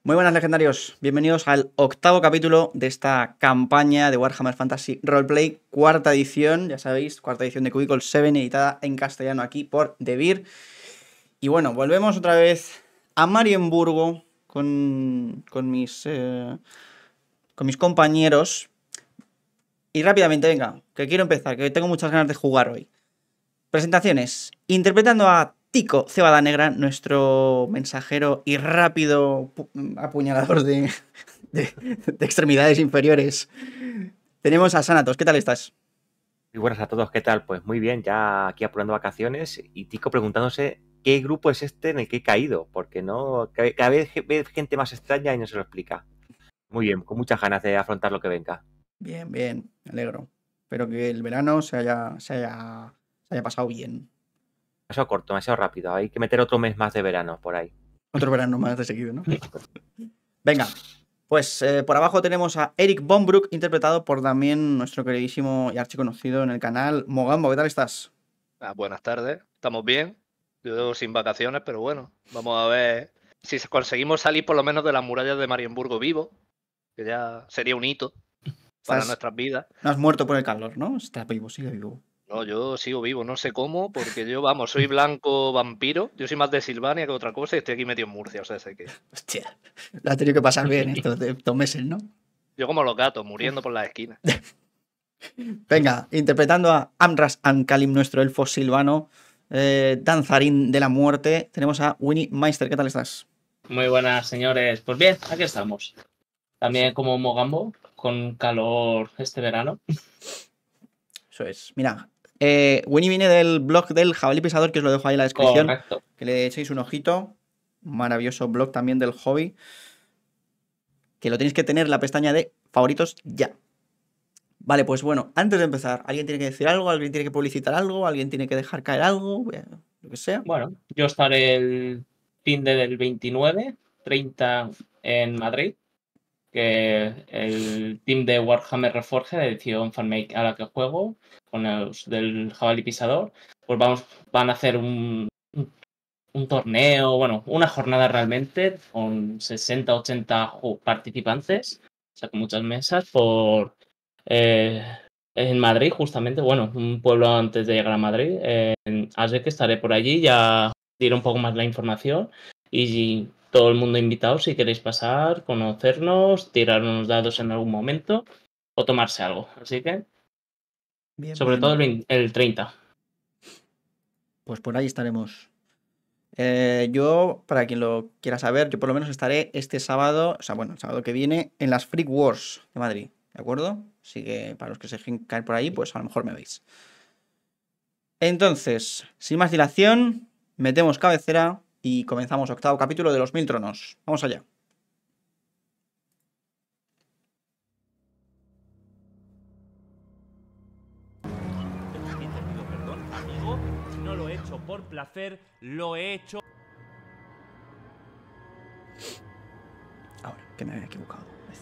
Muy buenas, legendarios. Bienvenidos al octavo capítulo de esta campaña de Warhammer Fantasy Roleplay, cuarta edición, ya sabéis, cuarta edición de Cubicle 7, editada en castellano aquí por Devir. Y bueno, volvemos otra vez a Marienburgo con mis compañeros. Y rápidamente, venga, que quiero empezar, que tengo muchas ganas de jugar hoy. Presentaciones. Interpretando a Tico Cebada Negra, nuestro mensajero y rápido apuñalador de extremidades inferiores. Tenemos a Sanatos. ¿Qué tal estás? Muy buenas a todos, ¿qué tal? Pues muy bien, ya aquí apurando vacaciones y Tico preguntándose qué grupo es este en el que he caído, porque no cada vez ve gente más extraña y no se lo explica. Muy bien, con muchas ganas de afrontar lo que venga. Bien, bien, me alegro. Espero que el verano se haya pasado bien. Demasiado corto, demasiado rápido, hay que meter otro mes más de verano por ahí. Otro verano más de seguido, ¿no? Venga, pues por abajo tenemos a Eric Bonbrook, interpretado por también nuestro queridísimo y archiconocido en el canal Mogambo. ¿Qué tal estás? Buenas tardes, estamos bien. Yo sin vacaciones, pero bueno, vamos a ver si conseguimos salir por lo menos de las murallas de Marienburgo vivo, que ya sería un hito para nuestras vidas. No has muerto por el calor, ¿no? Estás vivo, sigue vivo. No, yo sigo vivo, no sé cómo, porque yo, vamos, soy blanco vampiro. Yo soy más de Silvania que otra cosa y estoy aquí metido en Murcia, o sea, sé que... Hostia, lo has tenido que pasar bien estos meses, ¿no? Yo como los gatos, muriendo por las esquinas. Venga, interpretando a Amras Ankalim, nuestro elfo silvano, danzarín de la muerte, tenemos a Winnie Meister. ¿Qué tal estás? Muy buenas, señores. Pues bien, aquí estamos. También como Mogambo, con calor este verano. Eso es. Mira, Winnie viene del blog del Jabalí Pisador, que os lo dejo ahí en la descripción. Correcto. Que le echéis un ojito. Maravilloso blog también del hobby. Que lo tenéis que tener en la pestaña de favoritos ya. Vale, pues bueno, antes de empezar, ¿alguien tiene que decir algo? ¿Alguien tiene que publicitar algo? ¿Alguien tiene que dejar caer algo? Lo que sea. Bueno, yo estaré el fin del 29, 30 en Madrid, que el team de Warhammer Reforged, de edición fanmake a la que juego, con los del Jabalí Pisador, pues van a hacer un torneo, bueno, una jornada realmente, con 60-80 participantes, o sea, con muchas mesas, en Madrid, justamente, bueno, un pueblo antes de llegar a Madrid. Así que estaré por allí, ya diré un poco más la información y todo el mundo invitado si queréis pasar, conocernos, tirar unos dados en algún momento o tomarse algo. Así que, Bien, sobre bien. todo el 30. Pues por ahí estaremos. Yo, para quien lo quiera saber, yo por lo menos estaré este sábado, o sea, bueno, el sábado que viene, en las Freak Wars de Madrid, ¿de acuerdo? Así que para los que se dejen caer por ahí, pues a lo mejor me veis. Entonces, sin más dilación, metemos cabecera y comenzamos octavo capítulo de los Mil Tronos. Vamos allá. Perdón, amigo, no lo he hecho por placer, lo he hecho... Ahora, que me había equivocado.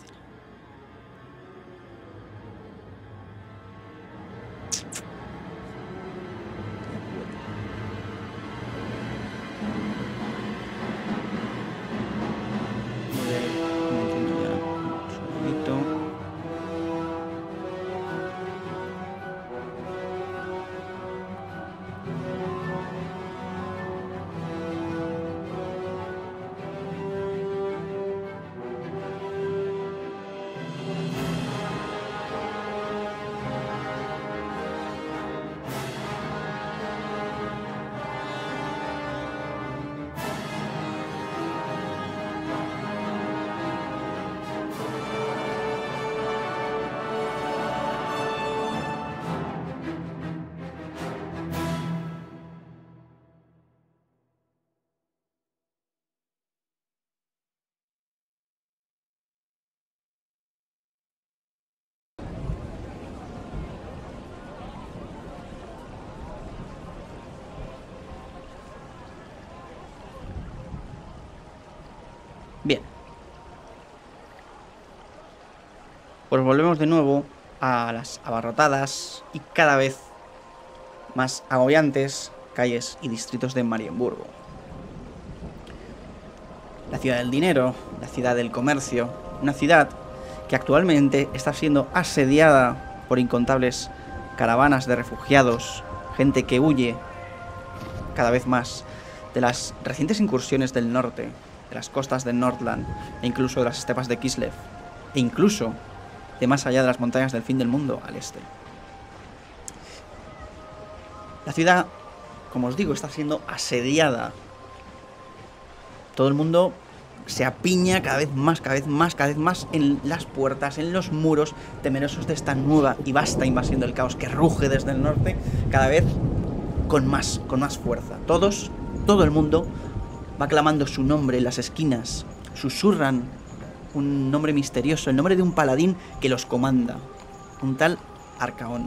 Bien. Pues volvemos de nuevo a las abarrotadas y cada vez más agobiantes calles y distritos de Marienburgo. la ciudad del dinero, la ciudad del comercio, una ciudad que actualmente está siendo asediada por incontables caravanas de refugiados, gente que huye cada vez más de las recientes incursiones del norte, de las costas de Nordland, e incluso de las estepas de Kislev, e incluso de más allá de las montañas del fin del mundo al este. La ciudad, como os digo, está siendo asediada. Todo el mundo se apiña cada vez más en las puertas, en los muros, temerosos de esta nueva y vasta invasión del caos que ruge desde el norte, cada vez con más fuerza. Todo el mundo va clamando su nombre en las esquinas, susurran un nombre misterioso, el nombre de un paladín que los comanda, un tal Arcaón.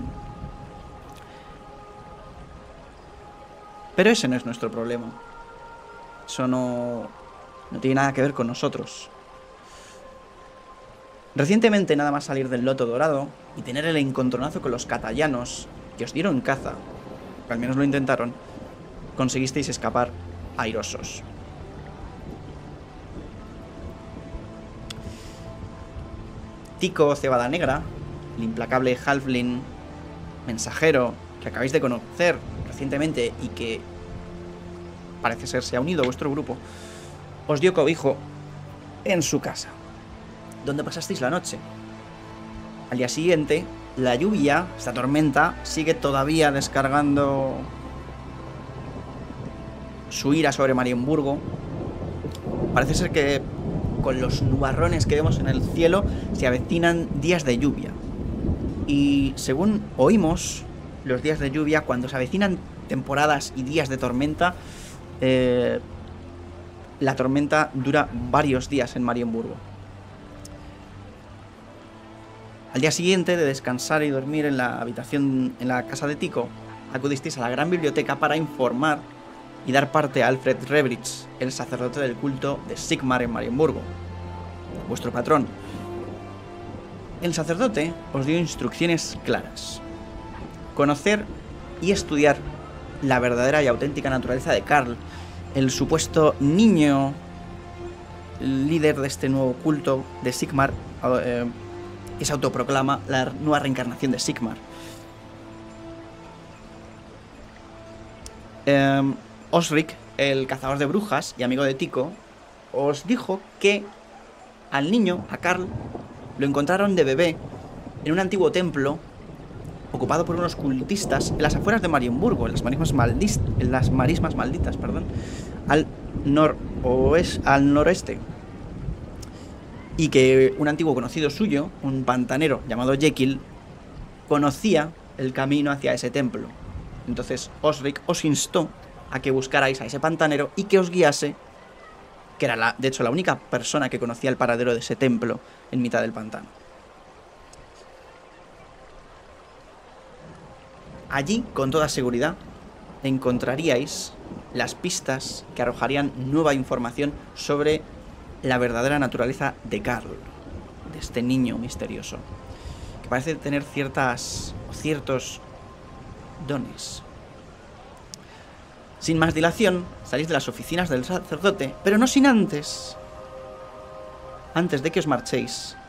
Pero ese no es nuestro problema. Eso no tiene nada que ver con nosotros. Recientemente, nada más salir del Loto Dorado y tener el encontronazo con los catallanos que os dieron caza, o al menos lo intentaron, conseguisteis escapar airosos. Tico Cebada Negra, el implacable halfling mensajero que acabáis de conocer recientemente y que parece ser se ha unido a vuestro grupo, os dio cobijo en su casa, donde pasasteis la noche. Al día siguiente, la lluvia, esta tormenta, sigue todavía descargando su ira sobre Marienburgo. Parece ser que con los nubarrones que vemos en el cielo se avecinan días de lluvia. Y según oímos, los días de lluvia, cuando se avecinan temporadas y días de tormenta, la tormenta dura varios días en Marienburgo. Al día siguiente de descansar y dormir en la habitación, en la casa de Tico, acudisteis a la gran biblioteca para informar y dar parte a Alfred Rebridge, el sacerdote del culto de Sigmar en Marienburgo, vuestro patrón. El sacerdote os dio instrucciones claras: conocer y estudiar la verdadera y auténtica naturaleza de Karl, el supuesto niño líder de este nuevo culto de Sigmar, que se autoproclama la nueva reencarnación de Sigmar. Osric, el cazador de brujas y amigo de Tico, os dijo que al niño, a Karl, lo encontraron de bebé en un antiguo templo ocupado por unos cultistas en las afueras de Marienburgo, en las marismas malditas, al noreste. Y que un antiguo conocido suyo, un pantanero llamado Jekyll, conocía el camino hacia ese templo. Entonces Osric os instó a que buscarais a ese pantanero y que os guiase, que era de hecho la única persona que conocía el paradero de ese templo en mitad del pantano. Allí, con toda seguridad, encontraríais las pistas que arrojarían nueva información sobre la verdadera naturaleza de Karl, de este niño misterioso, que parece tener ciertos dones. Sin más dilación, salís de las oficinas del sacerdote, pero no sin antes de que os marchéis,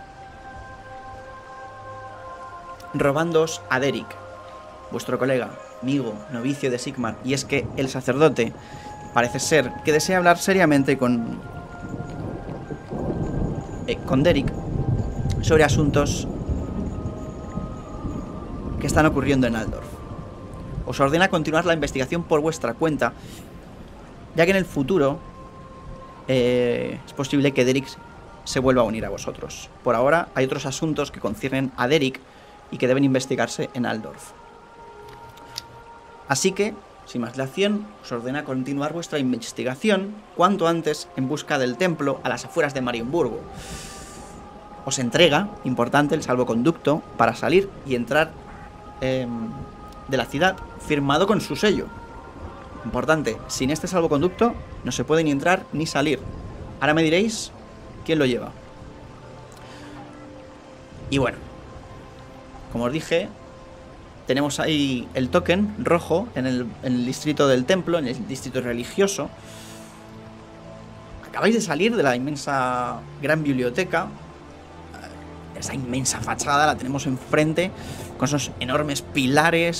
robándoos a Derek, vuestro colega, amigo, novicio de Sigmar. Y es que el sacerdote parece ser que desea hablar seriamente con Derek sobre asuntos que están ocurriendo en Aldorf. Os ordena continuar la investigación por vuestra cuenta, ya que en el futuro es posible que Derek se vuelva a unir a vosotros. Por ahora hay otros asuntos que conciernen a Derek y que deben investigarse en Aldorf. Así que, sin más dilación, os ordena continuar vuestra investigación cuanto antes en busca del templo a las afueras de Marienburgo. Os entrega, importante, el salvoconducto para salir y entrar de la ciudad, firmado con su sello. Importante, sin este salvoconducto no se puede ni entrar ni salir. Ahora me diréis quién lo lleva. Y bueno, como os dije, tenemos ahí el token rojo en el distrito del templo, en el distrito religioso. Acabáis de salir de la inmensa gran biblioteca. Esa inmensa fachada la tenemos enfrente, con esos enormes pilares,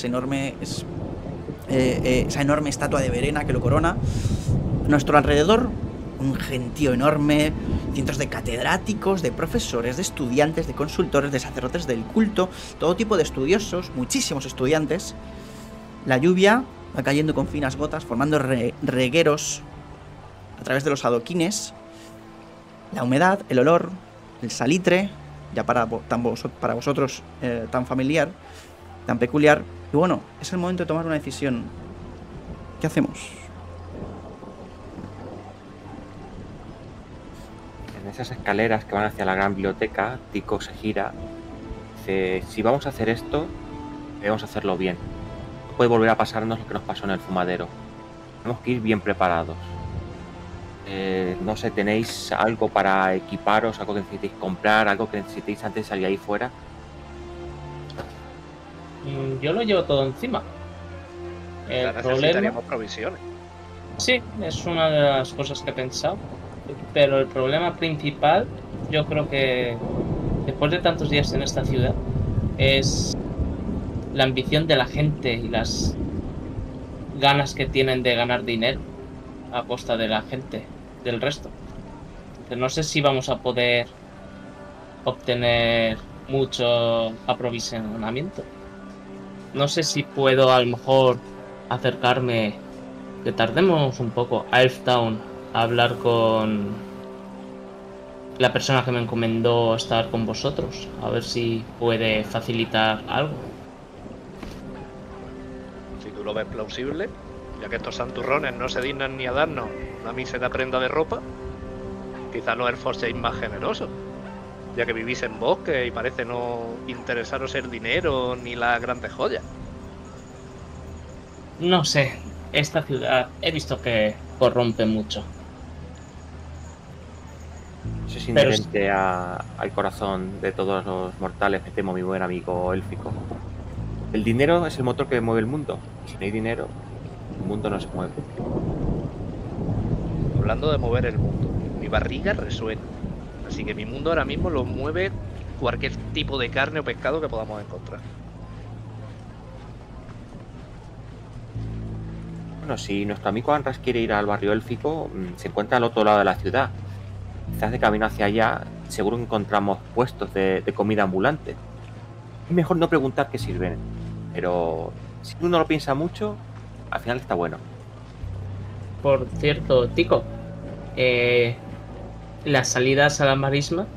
esa enorme estatua de Verena que lo corona. A nuestro alrededor, un gentío enorme, cientos de catedráticos, de profesores, de estudiantes, de consultores, de sacerdotes del culto, todo tipo de estudiosos, muchísimos estudiantes. La lluvia va cayendo con finas gotas, formando regueros a través de los adoquines. La humedad, el olor, el salitre, ya para vosotros tan familiar, tan peculiar. Y bueno, es el momento de tomar una decisión. ¿Qué hacemos? En esas escaleras que van hacia la gran biblioteca, Tico se gira. Dice, si vamos a hacer esto, debemos hacerlo bien. No puede volver a pasarnos lo que nos pasó en el fumadero. Tenemos que ir bien preparados. No sé, ¿tenéis algo para equiparos? ¿Algo que necesitéis comprar? ¿Algo que necesitéis antes de salir ahí fuera? Yo lo llevo todo encima. El problema... Necesitaríamos provisiones. Sí, es una de las cosas que he pensado. Pero el problema principal, yo creo que después de tantos días en esta ciudad, es la ambición de la gente y las ganas que tienen de ganar dinero a costa de la gente, del resto. Pero no sé si vamos a poder obtener mucho aprovisionamiento. No sé si puedo a lo mejor acercarme, que tardemos un poco, a Elftown a hablar con la persona que me encomendó estar con vosotros, a ver si puede facilitar algo. Si tú lo ves plausible, ya que estos santurrones no se dignan ni a darnos una mísera prenda de ropa, quizás los elfos seáis más generosos, ya que vivís en bosque y parece no interesaros el dinero ni las grandes joyas. No sé, esta ciudad he visto que corrompe mucho. Eso es inherente al corazón de todos los mortales, me temo, mi buen amigo élfico. El dinero es el motor que mueve el mundo. Y si no hay dinero, el mundo no se mueve. Hablando de mover el mundo, mi barriga resuena. Así que mi mundo ahora mismo lo mueve cualquier tipo de carne o pescado que podamos encontrar. Bueno, si nuestro amigo Anras quiere ir al barrio élfico, se encuentra al otro lado de la ciudad. Quizás de camino hacia allá, seguro que encontramos puestos de comida ambulante. Es mejor no preguntar qué sirven, pero si uno lo piensa mucho, al final está bueno. Por cierto, Tico, las salidas a las marismas,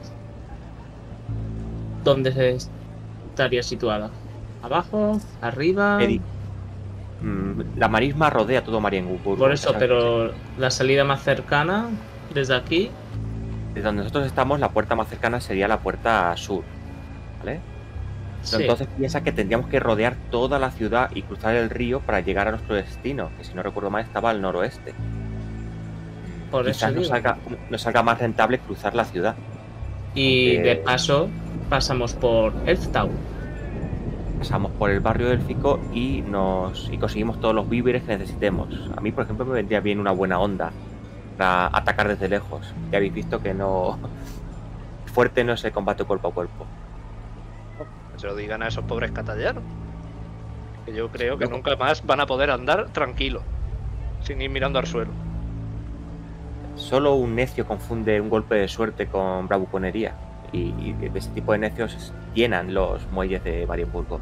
¿dónde estaría situada? ¿Abajo? ¿Arriba? Eddie, la marisma rodea todo Marienburgo. Por eso, pero la salida más cercana, desde aquí... Desde donde nosotros estamos, la puerta más cercana sería la puerta sur, ¿vale? Sí. Entonces piensa que tendríamos que rodear toda la ciudad y cruzar el río para llegar a nuestro destino, que si no recuerdo mal estaba al noroeste. Por Quizás eso nos salga más rentable cruzar la ciudad. Y Aunque de paso pasamos por Elftown. pasamos por el barrio élfico y conseguimos todos los víveres que necesitemos. A mí, por ejemplo, me vendría bien una buena onda para atacar desde lejos. Ya habéis visto que no... Fuerte no es el combate cuerpo a cuerpo. Que se lo digan a esos pobres catallanos. Que yo creo que nunca más van a poder andar tranquilos, sin ir mirando al suelo. Solo un necio confunde un golpe de suerte con bravuconería. Y de ese tipo de necios llenan los muelles de Marienburgo.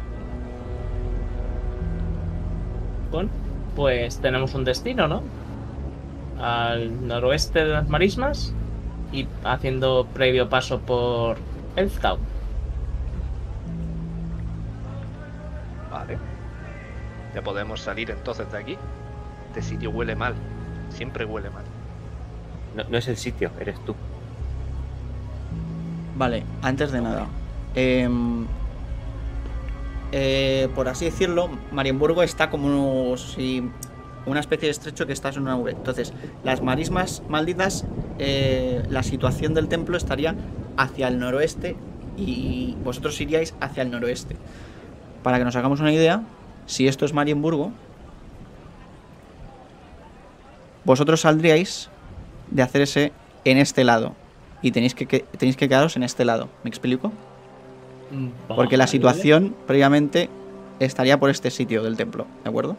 Bueno, pues tenemos un destino, ¿no? Al noroeste de las marismas y haciendo previo paso por Elftown. Vale. Ya podemos salir entonces de aquí. Este sitio huele mal. Siempre huele mal. No es el sitio, eres tú. Vale, antes de nada, por así decirlo, Marienburgo está como si una especie de estrecho que estás en una nube. Entonces, las marismas malditas, la situación del templo estaría hacia el noroeste y vosotros iríais hacia el noroeste. Para que nos hagamos una idea, si esto es Marienburgo, vosotros saldríais de hacerse en este lado. Y tenéis que quedaros en este lado. ¿Me explico? Porque la Vale. situación previamente estaría por este sitio del templo, ¿de acuerdo?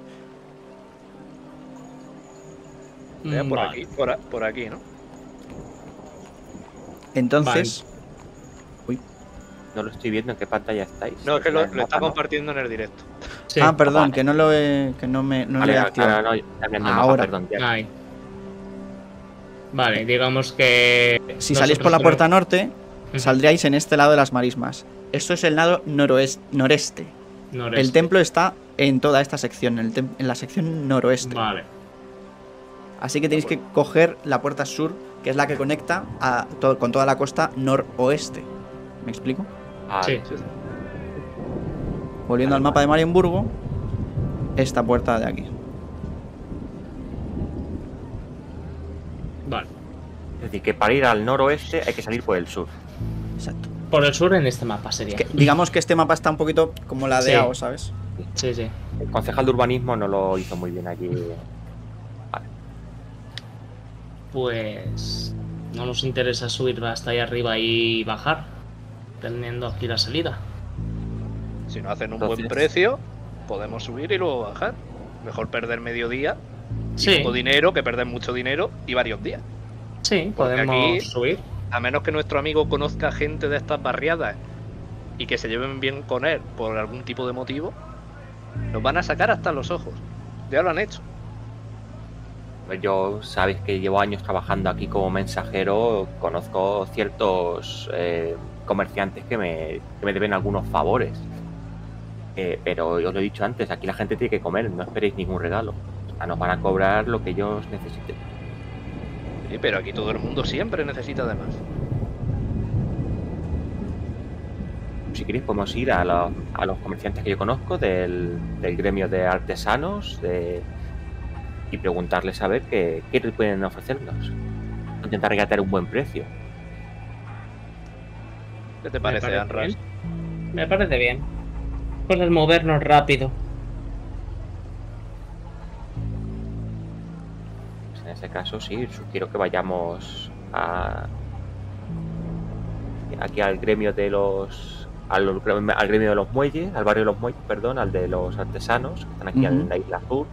Por Vale. aquí, por aquí, ¿no? Entonces, No lo estoy viendo en qué pantalla estáis. No, es que En lo el está mapa, ¿no? compartiendo en el directo. Sí. perdón, vale. que no lo he, que no me Vale, he activado. ahora no, está viendo el mapa, Ahora. perdón, ya. Ahí. Vale, digamos que. Si salís por la nosotros puerta norte, Ujú. saldríais en este lado de las marismas. Esto es el lado noreste. noreste. El templo está en toda esta sección, en la sección noroeste. Vale. Así que tenéis que coger la puerta sur, que es la que conecta con toda la costa noroeste. ¿Me explico? Vale. Sí. Volviendo al mapa de Marienburgo, esta puerta de aquí. Vale. Es decir, que para ir al noroeste hay que salir por el sur. Exacto. Por el sur en este mapa sería. Digamos que este mapa está un poquito como ladeado, Sí. ¿sabes? Sí, sí. El concejal de urbanismo no lo hizo muy bien aquí. Pues. No nos interesa subir hasta ahí arriba y bajar. Teniendo aquí la salida. Si nos hacen un Entonces- buen precio, podemos subir y luego bajar. Mejor perder medio día y Sí, poco dinero que perder mucho dinero y varios días. sí, Porque podemos aquí- subir. A menos que nuestro amigo conozca gente de estas barriadas y que se lleven bien con él por algún tipo de motivo, nos van a sacar hasta los ojos. Ya lo han hecho. Pues yo, sabéis que llevo años trabajando aquí como mensajero, conozco ciertos comerciantes que me deben algunos favores. Pero os lo he dicho antes, aquí la gente tiene que comer, no esperéis ningún regalo. O sea, nos van a cobrar lo que ellos necesiten. Sí, pero aquí todo el mundo siempre necesita de más. Si queréis podemos ir a los comerciantes que yo conozco del gremio de artesanos y preguntarles a ver qué pueden ofrecernos. Intentar regatear un buen precio. ¿Qué te Me parece, parece Anras? bien. Me parece bien. Pues movernos rápido. Pues en ese caso sí, sugiero que vayamos aquí al gremio de al gremio de los muelles, al barrio de los muelles, perdón, al de los artesanos, que están aquí en la isla sur,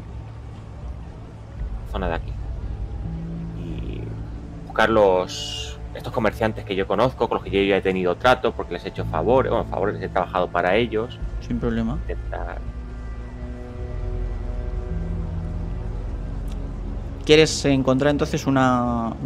zona de aquí. Y buscar estos comerciantes que yo conozco, con los que yo ya he tenido trato, porque les he hecho favores, he trabajado para ellos. Sin problema. Intentar... ¿Quieres encontrar entonces una...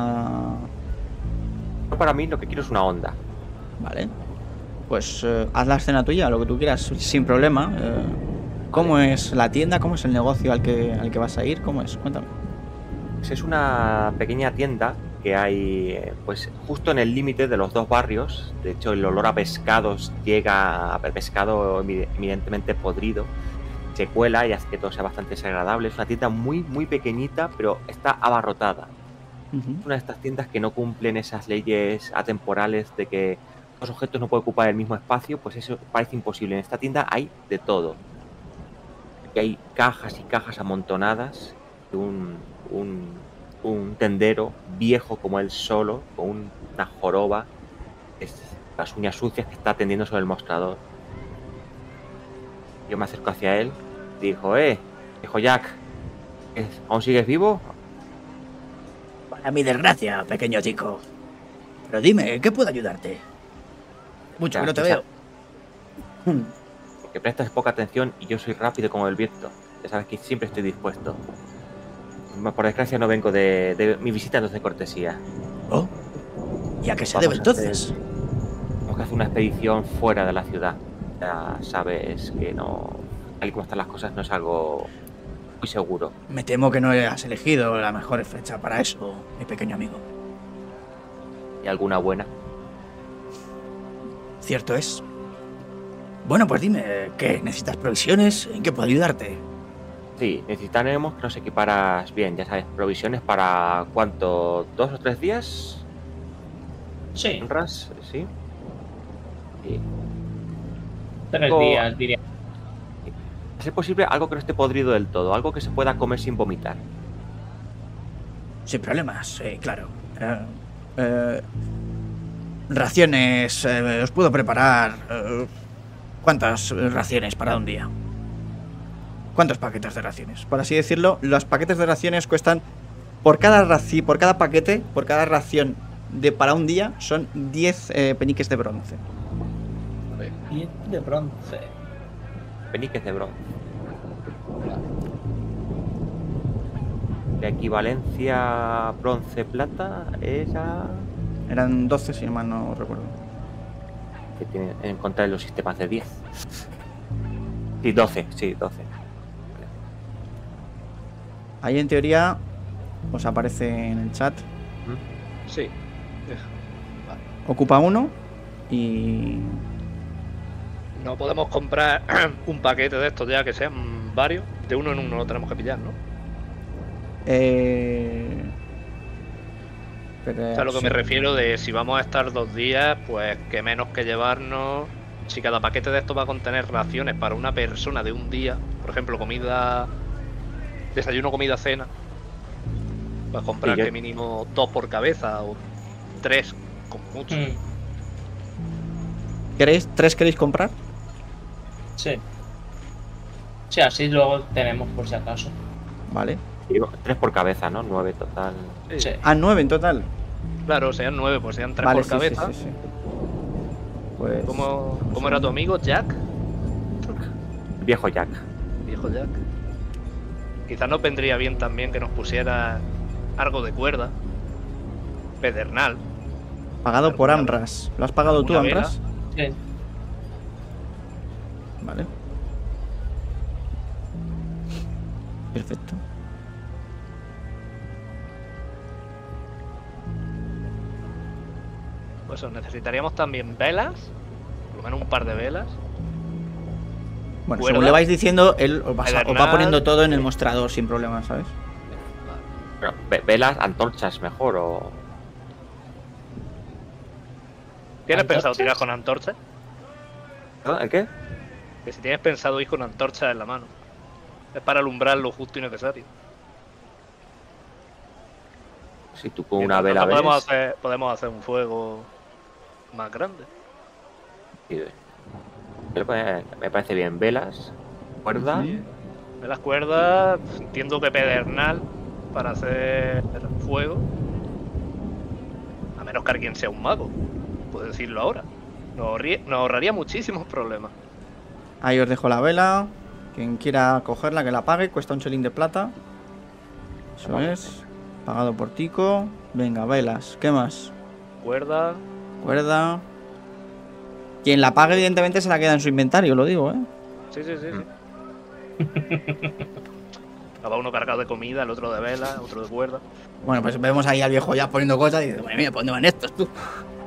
Yo para mí lo que quiero es una onda. Vale. Pues haz la escena tuya, lo que tú quieras, sin problema. ¿Cómo es la tienda? ¿Cómo es el negocio al que vas a ir? ¿Cómo es? Cuéntame. Pues es una pequeña tienda que hay pues justo en el límite de los dos barrios. De hecho, el olor a pescados llega a pescado evidentemente podrido. Se cuela y hace que todo sea bastante desagradable. Es una tienda muy, muy pequeñita, pero está abarrotada. Ujú. Es una de estas tiendas que no cumplen esas leyes atemporales de que los objetos no pueden ocupar el mismo espacio, pues eso parece imposible. En esta tienda hay de todo. Aquí hay cajas y cajas amontonadas de un tendero viejo como él solo, con una joroba, las uñas sucias, que está atendiendo sobre el mostrador. Yo me acerco hacia él y digo, viejo Jack, ¿aún sigues vivo? Para mi desgracia, pequeño chico. Pero dime, ¿qué puedo ayudarte? Mucho que no te veo. Porque prestas poca atención y yo soy rápido como el viento. Ya sabes que siempre estoy dispuesto. Por desgracia no vengo de mi visita, no es de cortesía. ¿Oh? ¿Y a qué se Vamos debe a entonces? Tenemos que hacer una expedición fuera de la ciudad. Ya sabes que no, tal y como están las cosas, no es algo muy seguro. Me temo que no has elegido la mejor fecha para eso, mi pequeño amigo. ¿Y alguna buena? Cierto es. Bueno, pues dime, ¿qué? ¿Necesitas provisiones? ¿En qué puedo ayudarte? Sí, necesitaremos que nos equiparas bien, ya sabes, provisiones para ¿cuánto? ¿2 o 3 días? Sí, ¿Honras? Sí. Sí. 3 o- días, diría. A ser posible, algo que no esté podrido del todo, algo que se pueda comer sin vomitar. Sin problemas, claro. Raciones, os puedo preparar. ¿Cuántas raciones para un día? ¿Cuántos paquetes de raciones? Por así decirlo, los paquetes de raciones cuestan por cada paquete, por cada ración para un día, son 10 peniques de bronce. 10 de bronce. Peniques de bronce. La equivalencia bronce-plata era... Eran 12, si mal no recuerdo. Que tienen en contra de los sistemas de 10. Sí, 12, sí, 12. Ahí en teoría os aparece en el chat. Sí. Ocupa uno y... No podemos comprar un paquete de estos ya que sean varios. De uno en uno lo tenemos que pillar, ¿no? Pero, O sea, lo que sí. me refiero de si vamos a estar 2 días, pues que menos que llevarnos. Si cada paquete de estos va a contener raciones para una persona de un día, por ejemplo, comida, desayuno, comida, cena, pues comprar Sí, yo- que mínimo 2 por cabeza o 3 con mucho. ¿Tres queréis comprar? Sí. Sí, así luego tenemos por si acaso. Vale. Digo, 3 por cabeza, ¿no? 9 total. Sí. Ah, 9 en total. Claro, sean 9, pues sean 3 Vale, por cabeza. sí. Pues... ¿Cómo era tu amigo? ¿Jack? Viejo Jack. Viejo Jack. Quizás nos vendría bien también que nos pusiera algo de cuerda. Pedernal. Pagado por alguna Amras. ¿Lo has pagado tú, alguna Amras? Sí. Vale. Perfecto. Pues eso, necesitaríamos también velas. Por lo menos un par de velas. Bueno, ¿Cuerda? según le vais diciendo, él os va Pedernal. poniendo todo en el mostrador sin problemas, ¿sabes? Pero, velas, antorchas mejor o... ¿Tienes ¿Antorchas? pensado tirar con antorcha? ¿Perdón? ¿El qué? Que si tienes pensado ir con antorcha en la mano. Es para alumbrar lo justo y necesario. Si tú con Y una entonces vela ves... podemos hacer un fuego más grande. Sí, pero, pues, me parece bien. Velas, cuerda... Sí. De las cuerdas, entiendo que pedernal para hacer fuego. A menos que alguien sea un mago. Puedo decirlo ahora. Nos ahorraría muchísimos problemas. Ahí os dejo la vela. Quien quiera cogerla, que la pague. Cuesta un chelín de plata. Eso es. Pagado por Tico. Venga, velas. ¿Qué más? Cuerda. Cuerda. Quien la pague, evidentemente, se la queda en su inventario, lo digo, ¿eh? Sí. Va uno cargado de comida, el otro de vela, otro de cuerda. Bueno, pues vemos ahí al viejo ya poniendo cosas y dice, madre mía, ¿por dónde van estos, tú?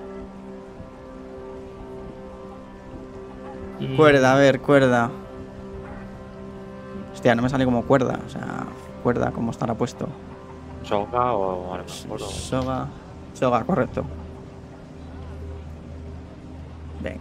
Cuerda, a ver, cuerda. Hostia, no me sale como cuerda. O sea, cuerda, como estará puesto. Soga o a lo mejor... Soga. Soga, correcto. Venga.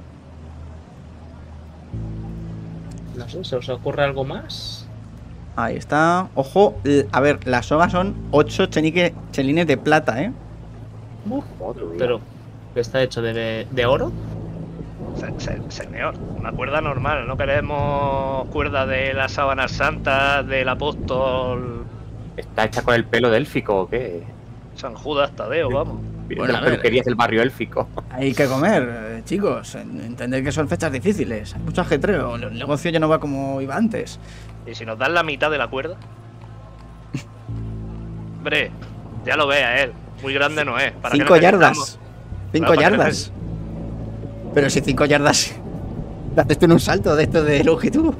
No sé, ¿se os ocurre algo más? Ahí está. Ojo, a ver, las sogas son 8 chelines de plata, ¿eh? Otro día. Pero, ¿qué está hecho de oro? Señor, una cuerda normal. No queremos cuerda de las sábanas santas, del apóstol ¿Está hecha con el pelo de élfico o qué? San Judas Tadeo, vamos. Bueno, de a las ver. peluquerías del barrio élfico. Hay que comer, chicos. Entended que son fechas difíciles. Hay mucho ajetreo. El negocio ya no va como iba antes. Y si nos dan la mitad de la cuerda. Hombre, ya lo ve a él. Muy grande no es. ¿Para qué 5 yardas. necesitamos? 5 Claro, ¿para qué yardas. Pero si 5 yardas. ¿Lo haces tú en un salto de esto de longitud?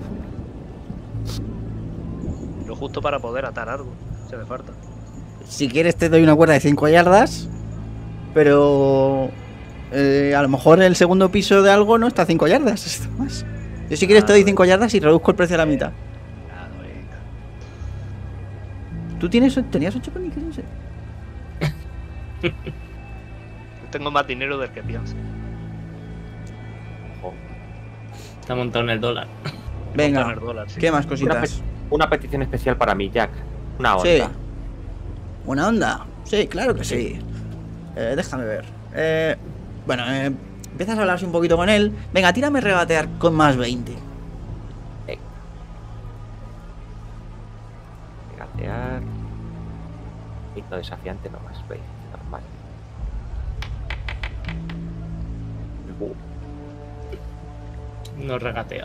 Lo justo para poder atar algo. Se le falta. Si quieres te doy una cuerda de 5 yardas. Pero... a lo mejor el segundo piso de algo no está a 5 yardas. Está más. Yo si quieres te doy 5 yardas y reduzco el precio a la mitad. Ah, venga. ¿Tú tenías 8 peniques? No sé. Tengo más dinero del que pienso. Está montado en el dólar. Venga, $10, sí. ¿qué más Una, cositas? una petición especial para mí, Jack. Una Sí. onda. ¿Una onda? Sí, claro que sí. Déjame ver. Bueno, empiezas a hablar así un poquito con él. Venga, tírame regatear con más 20. Regatear. Hito desafiante no más, veis, normal. No regateo.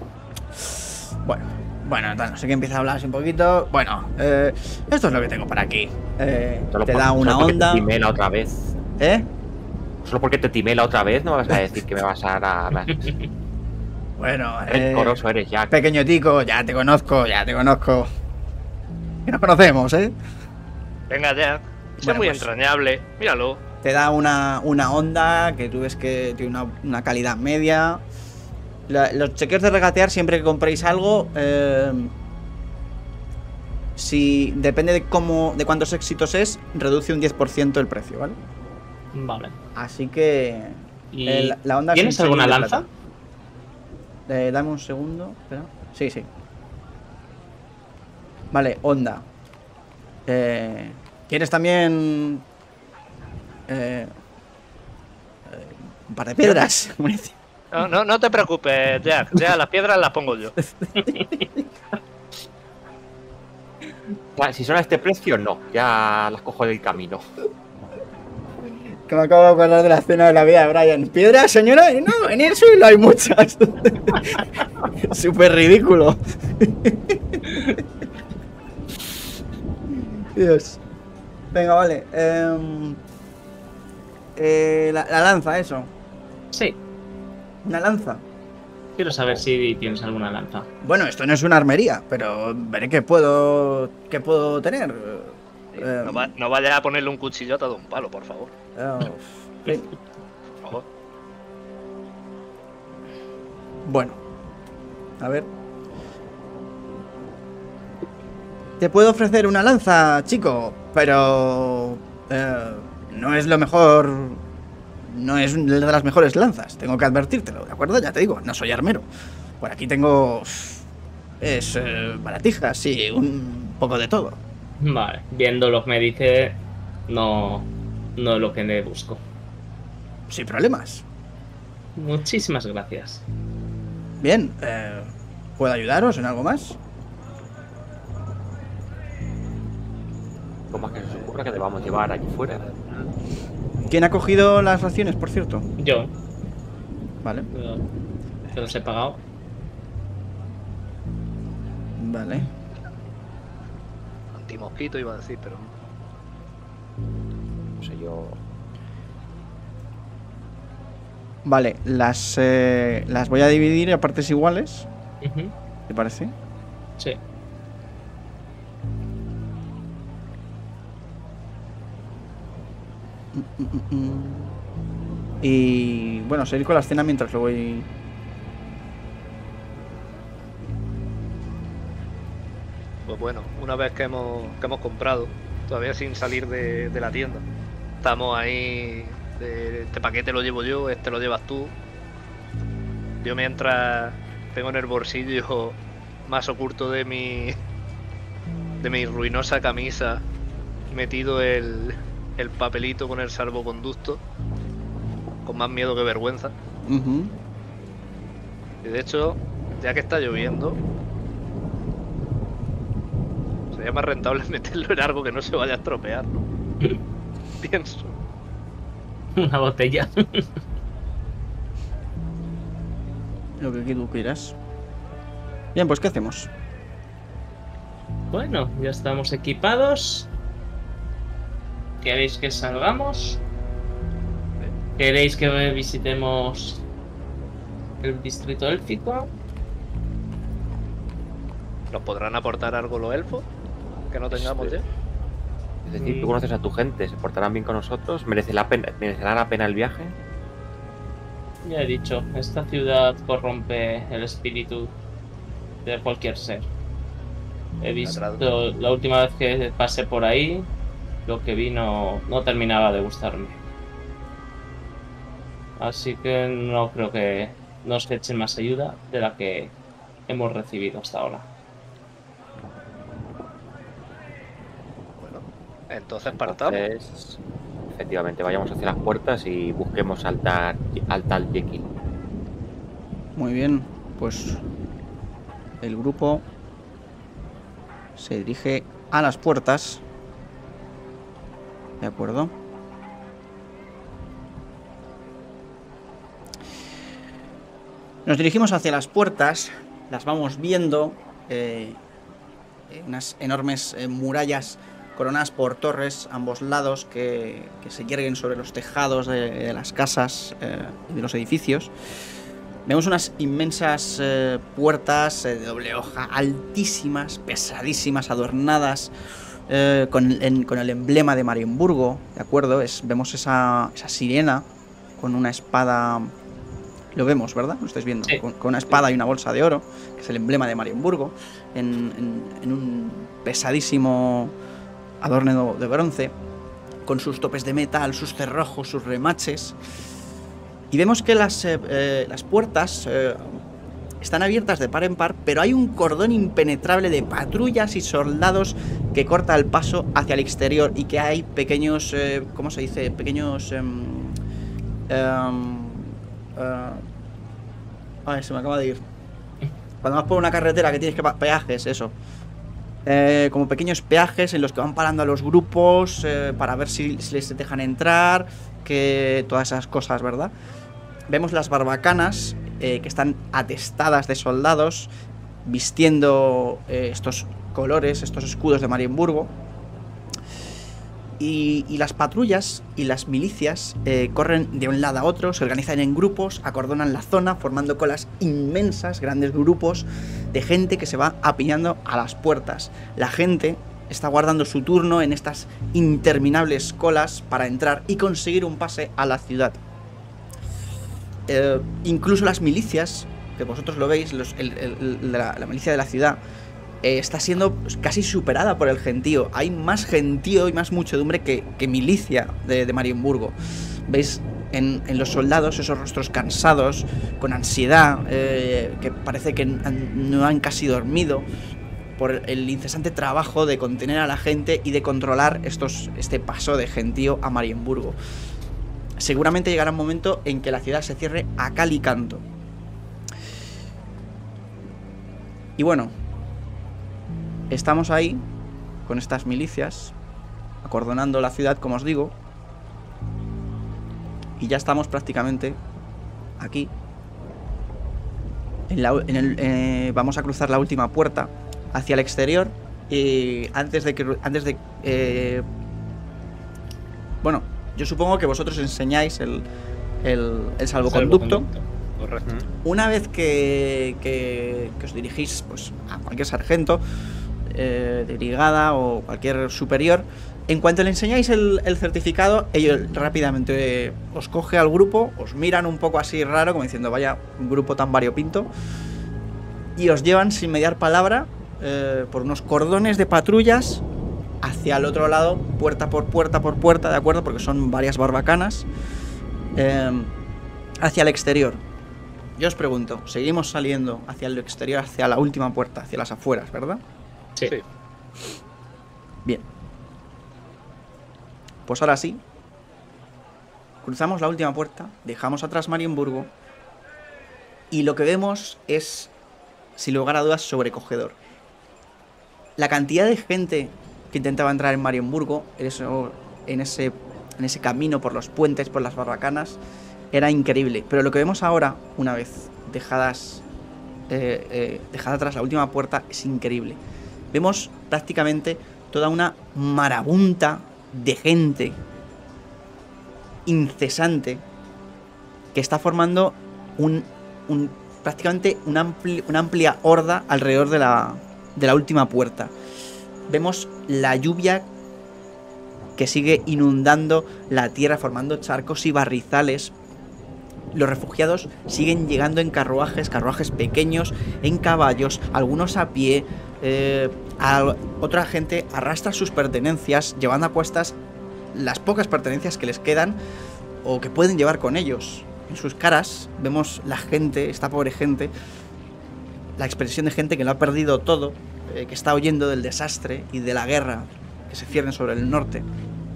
Bueno, no sé que empieza a hablar así un poquito. Bueno, esto es lo que tengo por aquí. Te da una onda. Te timé la otra vez. Solo porque te timé la otra vez no me vas a decir que me vas a dar. Bueno, rencoroso eres, Jack. Pequeño tico, ya te conozco. Que nos conocemos, ¿eh? Venga, Jack. Es muy entrañable. Míralo. Te da una onda que tú ves que tiene una calidad media. Los chequeos de regatear, siempre que compréis algo, si depende de cuántos éxitos es, reduce un 10% el precio, ¿vale? Vale. Así que ¿Y la onda ¿tienes alguna lanza? Dame un segundo. Espera. Sí. Vale, onda. ¿Quieres también un par de piedras? No te preocupes, Jack. Ya las piedras las pongo yo. Si son a este precio, no. Ya las cojo del camino. Que me acabo de acordar de la escena de la vida de Brian. ¿Piedras, señora? No, en el suelo hay muchas. Súper ridículo. Dios. Venga, vale. La lanza, eso. Sí. Una lanza. Quiero saber si tienes alguna lanza. Bueno, esto no es una armería, pero veré qué puedo tener. No vayas a ponerle un cuchillote de un palo, por favor. Sí. Por favor. Bueno. A ver. Te puedo ofrecer una lanza, chico, pero no es lo mejor. No es de las mejores lanzas, tengo que advertírtelo, ¿de acuerdo? Ya te digo, no soy armero. Por aquí tengo... Es baratijas, sí, un poco de todo. Vale, viendo lo que me dice, no es lo que le busco. Sin problemas. Muchísimas gracias. Bien, ¿puedo ayudaros en algo más? ¿Cómo es que se os ocurra que te vamos a llevar aquí fuera? ¿Quién ha cogido las raciones, por cierto? Yo. Vale. Te los he pagado. Vale. Antimosquito iba a decir, pero No sé, yo... Vale, las voy a dividir a partes iguales. ¿Te parece? Sí. Y bueno, seguir con la escena mientras lo voy... pues bueno, una vez que hemos comprado, todavía sin salir de la tienda, estamos ahí, este paquete lo llevo yo, este lo llevas tú. Yo mientras tengo en el bolsillo más oculto de mi ruinosa camisa metido el papelito con el salvoconducto, con más miedo que vergüenza. Y de hecho, ya que está lloviendo, sería más rentable meterlo en algo que no se vaya a estropear, ¿no? Pienso. Una botella. Lo que tú quieras. Bien, pues ¿qué hacemos? Bueno, ya estamos equipados. ¿Queréis que salgamos? ¿Queréis que visitemos el distrito élfico? ¿Nos podrán aportar algo los elfos que no tengamos ya? Es decir, tú conoces a tu gente, se portarán bien con nosotros, ¿merecerá la pena el viaje? Ya he dicho, esta ciudad corrompe el espíritu de cualquier ser. He visto la última vez que pasé por ahí, lo que vi no terminaba de gustarme. Así que no creo que nos echen más ayuda de la que hemos recibido hasta ahora. Bueno, Entonces partamos. Entonces, efectivamente, vayamos hacia las puertas y busquemos al tal Jekyll. Muy bien, pues el grupo se dirige a las puertas. De acuerdo. Nos dirigimos hacia las puertas, las vamos viendo, unas enormes murallas coronadas por torres a ambos lados que se yerguen sobre los tejados de las casas y de los edificios. Vemos unas inmensas puertas de doble hoja, altísimas, pesadísimas, adornadas con el emblema de Marienburgo, ¿de acuerdo? Vemos esa sirena con una espada. Lo vemos, ¿verdad? Lo estáis viendo. Sí. Con una espada y una bolsa de oro, que es el emblema de Marienburgo, en un pesadísimo adorno de bronce, con sus topes de metal, sus cerrojos, sus remaches. Y vemos que las puertas están abiertas de par en par, pero hay un cordón impenetrable de patrullas y soldados que corta el paso hacia el exterior y que hay pequeños, ¿cómo se dice? Pequeños... ay, se me acaba de ir. Cuando vas por una carretera que tienes que peajes, eso. Como pequeños peajes en los que van parando a los grupos para ver si les dejan entrar, que todas esas cosas, ¿verdad? Vemos las barbacanas que están atestadas de soldados vistiendo estos colores, estos escudos de Marienburgo. Y las patrullas y las milicias corren de un lado a otro, se organizan en grupos, acordonan la zona, formando colas inmensas, grandes grupos de gente que se va apiñando a las puertas. La gente está guardando su turno en estas interminables colas para entrar y conseguir un pase a la ciudad. Incluso las milicias, que vosotros lo veis, la milicia de la ciudad, está siendo casi superada por el gentío. Hay más gentío y más muchedumbre que milicia de Marienburgo. Veis en los soldados esos rostros cansados, con ansiedad, que parece que no han casi dormido por el incesante trabajo de contener a la gente y de controlar este paso de gentío a Marienburgo. Seguramente llegará un momento en que la ciudad se cierre a cal y canto. Y bueno, estamos ahí con estas milicias acordonando la ciudad, como os digo, y ya estamos prácticamente aquí. Vamos a cruzar la última puerta hacia el exterior y bueno, yo supongo que vosotros enseñáis el salvoconducto. Correcto. Una vez que os dirigís pues, a cualquier sargento de brigada o cualquier superior, en cuanto le enseñáis el certificado, ellos rápidamente os coge al grupo, os miran un poco así raro, como diciendo vaya, un grupo tan variopinto, y os llevan sin mediar palabra por unos cordones de patrullas hacia el otro lado, puerta por puerta, ¿de acuerdo? Porque son varias barbacanas, hacia el exterior. Yo os pregunto, seguimos saliendo hacia el exterior, hacia la última puerta, hacia las afueras, ¿verdad? Sí. Sí. Bien. Pues ahora sí, cruzamos la última puerta, dejamos atrás Marienburgo y lo que vemos es, sin lugar a dudas, sobrecogedor. La cantidad de gente que intentaba entrar en Marienburgo, en ese camino por los puentes, por las barbacanas, era increíble. Pero lo que vemos ahora, una vez dejada atrás la última puerta, es increíble. Vemos prácticamente toda una marabunta de gente incesante que está formando prácticamente una amplia horda alrededor de la última puerta. Vemos la lluvia que sigue inundando la tierra, formando charcos y barrizales. Los refugiados siguen llegando en carruajes pequeños, en caballos, algunos a pie. Otra gente arrastra sus pertenencias, llevando a cuestas las pocas pertenencias que les quedan o que pueden llevar con ellos. En sus caras vemos la gente, esta pobre gente, la expresión de gente que lo ha perdido todo, que está huyendo del desastre y de la guerra que se ciernen sobre el norte.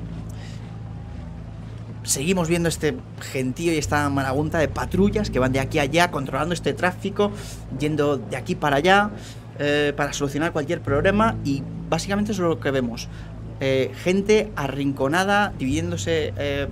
Seguimos viendo este gentío y esta marabunta de patrullas que van de aquí a allá, controlando este tráfico, yendo de aquí para allá, para solucionar cualquier problema, y básicamente eso es lo que vemos. Gente arrinconada, dividiéndose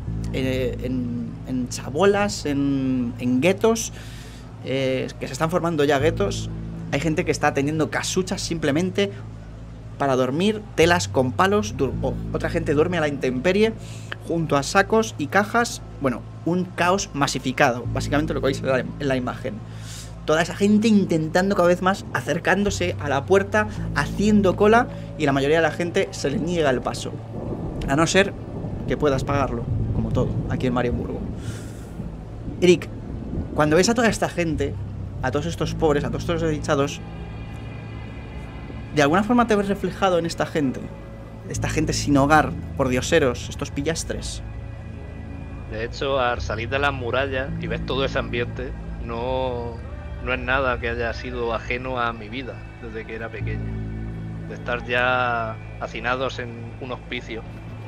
en chabolas, en guetos, que se están formando ya guetos. Hay gente que está teniendo casuchas simplemente para dormir, telas con palos, otra gente duerme a la intemperie, junto a sacos y cajas. Bueno, un caos masificado, básicamente lo que veis en la imagen. Toda esa gente intentando cada vez más, acercándose a la puerta, haciendo cola, y la mayoría de la gente se le niega el paso. A no ser que puedas pagarlo, como todo, aquí en Marienburgo. Eric, cuando ves a toda esta gente, a todos estos pobres, a todos estos desdichados, ¿de alguna forma te ves reflejado en esta gente? Esta gente sin hogar, por dioseros, estos pillastres. De hecho, al salir de las murallas y ves todo ese ambiente, no es nada que haya sido ajeno a mi vida desde que era pequeño. De estar ya hacinados en un hospicio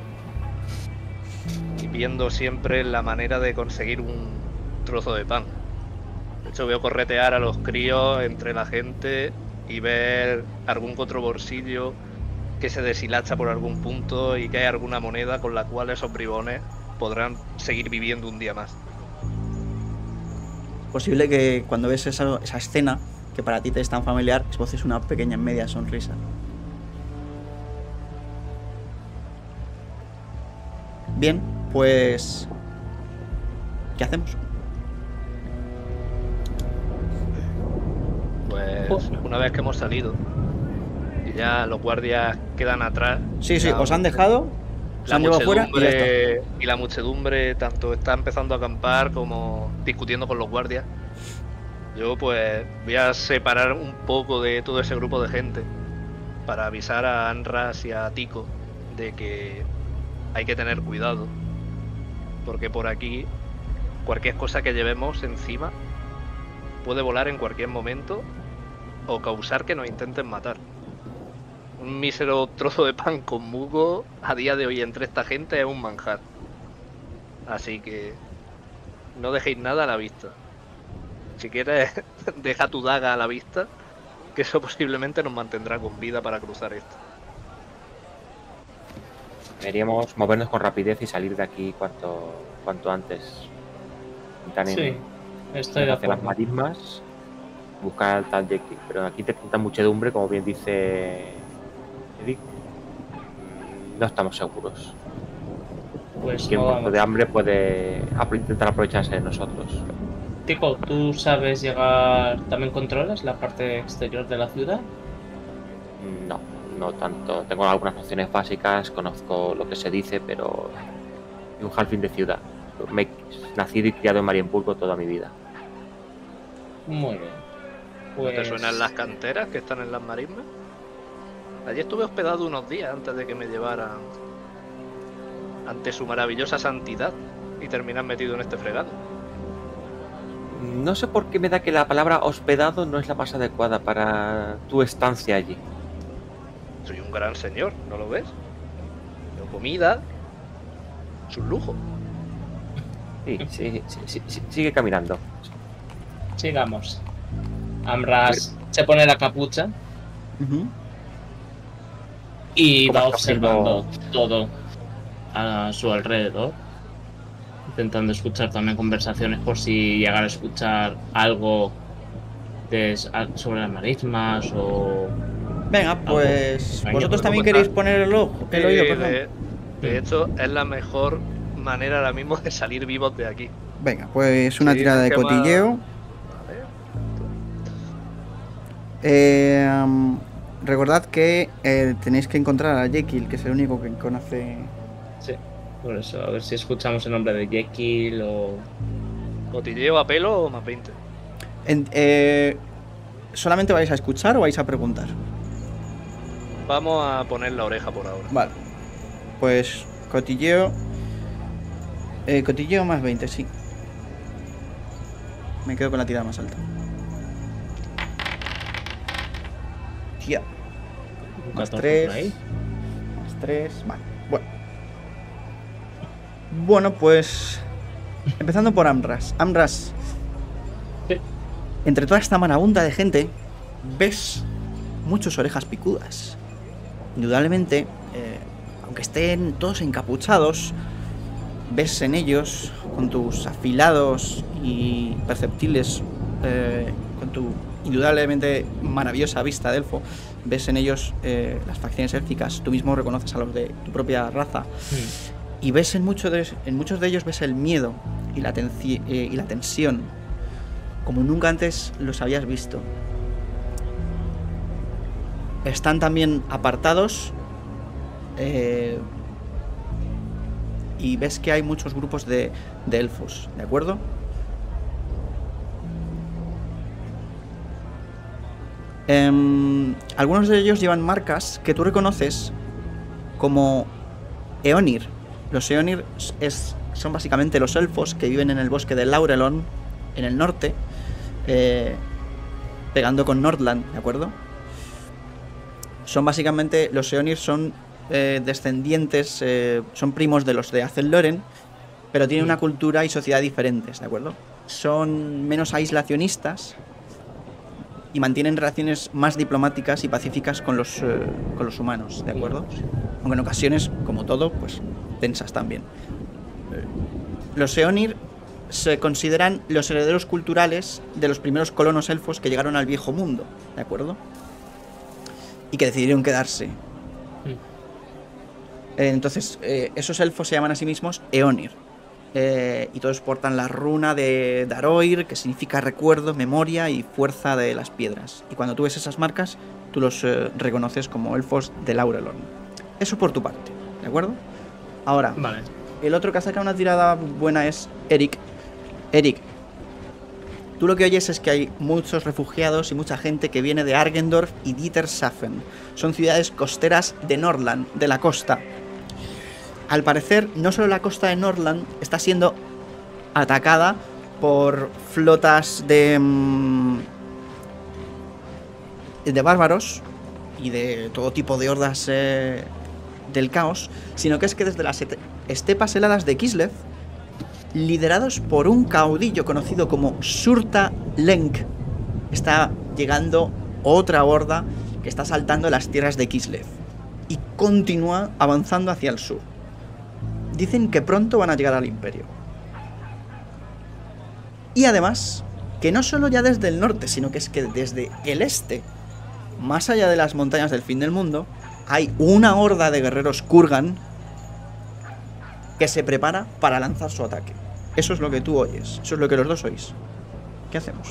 y viendo siempre la manera de conseguir un trozo de pan. De hecho, veo corretear a los críos entre la gente y ver algún que otro bolsillo que se deshilacha por algún punto y que hay alguna moneda con la cual esos bribones podrán seguir viviendo un día más. Es posible que cuando ves esa escena, que para ti te es tan familiar, esboces una pequeña media sonrisa. Bien, pues... ¿qué hacemos? Pues una vez que hemos salido y ya los guardias quedan atrás. Sí, os han dejado, se han llevado fuera y ya está. Y la muchedumbre tanto está empezando a acampar como discutiendo con los guardias. Yo pues voy a separar un poco de todo ese grupo de gente para avisar a Anras y a Tico de que hay que tener cuidado, porque por aquí cualquier cosa que llevemos encima puede volar en cualquier momento o causar que nos intenten matar. Un mísero trozo de pan con musgo a día de hoy entre esta gente es un manjar. Así que no dejéis nada a la vista. Si quieres, deja tu daga a la vista, que eso posiblemente nos mantendrá con vida para cruzar esto. Deberíamos movernos con rapidez y salir de aquí cuanto antes. Sí, estoy de hacia las acuerdo. marismas, buscar al tal Jekyll, pero aquí te tanta muchedumbre, como bien dice Eric, no estamos seguros. Pues Quien no muerto vamos. de hambre puede intentar aprovecharse de nosotros. Tico, ¿tú sabes llegar? ¿También controlas la parte exterior de la ciudad? No tanto. Tengo algunas nociones básicas, conozco lo que se dice, pero soy un halfling de ciudad. Me he nacido y criado en Marienburgo toda mi vida. Muy bien. ¿No Pues... te suenan las canteras que están en las marismas? Allí estuve hospedado unos días antes de que me llevaran ante su maravillosa santidad y terminar metido en este fregado. No sé por qué me da que la palabra hospedado no es la más adecuada para tu estancia allí. Soy un gran señor, ¿no lo ves? Tengo comida, es un lujo. Sí, sigue caminando. Sigamos. Amras se pone la capucha y ¿Cómo va está observando haciendo? todo a su alrededor, intentando escuchar también conversaciones por si llegara a escuchar algo sobre las marismas o... Venga, pues Venga, vosotros pues también vamos a- queréis poner el oído, perdón. De hecho, es la mejor manera ahora mismo de salir vivos de aquí. Venga, pues una Sí, tirada de ¿qué más? cotilleo. Vale. Recordad que tenéis que encontrar a Jekyll, que es el único que conoce. Sí, por eso, a ver si escuchamos el nombre de Jekyll o... ¿Cotilleo a pelo o más 20? ¿Solamente vais a escuchar o vais a preguntar? Vamos a poner la oreja por ahora. Vale. Pues cotilleo. Cotilleo más 20, sí. Me quedo con la tirada más alta. Ya. un Más 14 por 3. ahí. Más 3. Vale. Bueno. Bueno, pues. Empezando por Amras. Amras. Sí. Entre toda esta marabunta de gente, ves muchas orejas picudas. Indudablemente, aunque estén todos encapuchados, ves en ellos, con tus afilados y perceptibles, con tu indudablemente maravillosa vista de elfo, ves en ellos las facciones élficas. Tú mismo reconoces a los de tu propia raza. Y ves en muchos de ellos ves el miedo y la tensión, como nunca antes los habías visto. Están también apartados, y ves que hay muchos grupos de elfos, ¿de acuerdo? Algunos de ellos llevan marcas que tú reconoces como Eonir. Los Eonir son básicamente los elfos que viven en el bosque de Laurelon, en el norte, pegando con Nordland, ¿de acuerdo? Son básicamente, los Eonir son descendientes, son primos de los de Azel-Loren, pero tienen una cultura y sociedad diferentes, ¿de acuerdo? Son menos aislacionistas y mantienen relaciones más diplomáticas y pacíficas con los humanos, ¿de acuerdo? Aunque en ocasiones, como todo, pues tensas también. Los Eonir se consideran los herederos culturales de los primeros colonos elfos que llegaron al Viejo Mundo, ¿de acuerdo? Y que decidieron quedarse. Entonces, esos elfos se llaman a sí mismos Eonir. Y todos portan la runa de Daroir, que significa recuerdo, memoria y fuerza de las piedras. Y cuando tú ves esas marcas, tú los reconoces como elfos de Laurelon. Eso por tu parte, ¿de acuerdo? Ahora, Vale. el otro que ha sacado una tirada buena es Eric. Eric, tú lo que oyes es que hay muchos refugiados y mucha gente que viene de Argendorf y Dietershafen. Son ciudades costeras de Nordland, de la costa. Al parecer, no solo la costa de Nordland está siendo atacada por flotas de bárbaros y de todo tipo de hordas del caos, sino que es que desde las estepas heladas de Kislev, liderados por un caudillo conocido como Surta Lenk, está llegando otra horda que está saltando las tierras de Kislev y continúa avanzando hacia el sur. Dicen que pronto van a llegar al Imperio. Y además, que no solo ya desde el norte, sino que es que desde el este, más allá de las montañas del fin del mundo, hay una horda de guerreros Kurgan que se prepara para lanzar su ataque. Eso es lo que tú oyes, eso es lo que los dos oís. ¿Qué hacemos?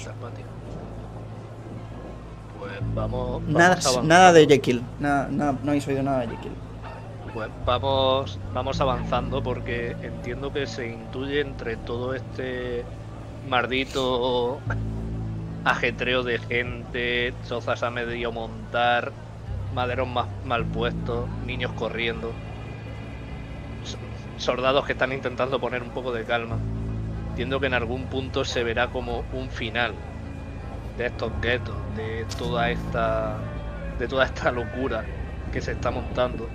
Pues vamos Nada de Jekyll, no habéis oído nada de Jekyll. Pues vamos avanzando porque entiendo que se intuye entre todo este maldito ajetreo de gente, chozas a medio montar, maderos mal puestos, niños corriendo, soldados que están intentando poner un poco de calma. Entiendo que en algún punto se verá como un final de estos guetos, de toda esta locura que se está montando.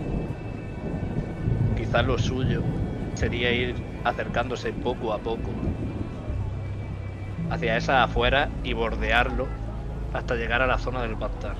Quizás lo suyo sería ir acercándose poco a poco hacia esa afuera y bordearlo hasta llegar a la zona del pantano.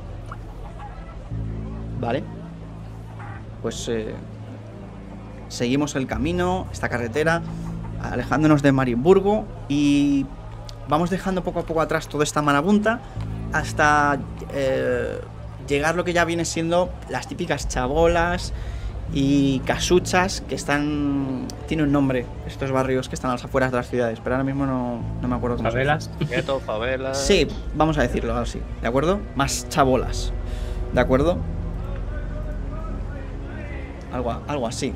Vale. Pues seguimos el camino, esta carretera, alejándonos de Marienburgo, y vamos dejando poco a poco atrás toda esta marabunta hasta llegar lo que ya viene siendo las típicas chabolas y casuchas que están... Tiene un nombre, estos barrios que están a las afueras de las ciudades, pero ahora mismo no me acuerdo cómo se llama. ¿Favelas? Guetos, favelas... Sí, vamos a decirlo así, ¿de acuerdo? Más chabolas, ¿de acuerdo? Algo así.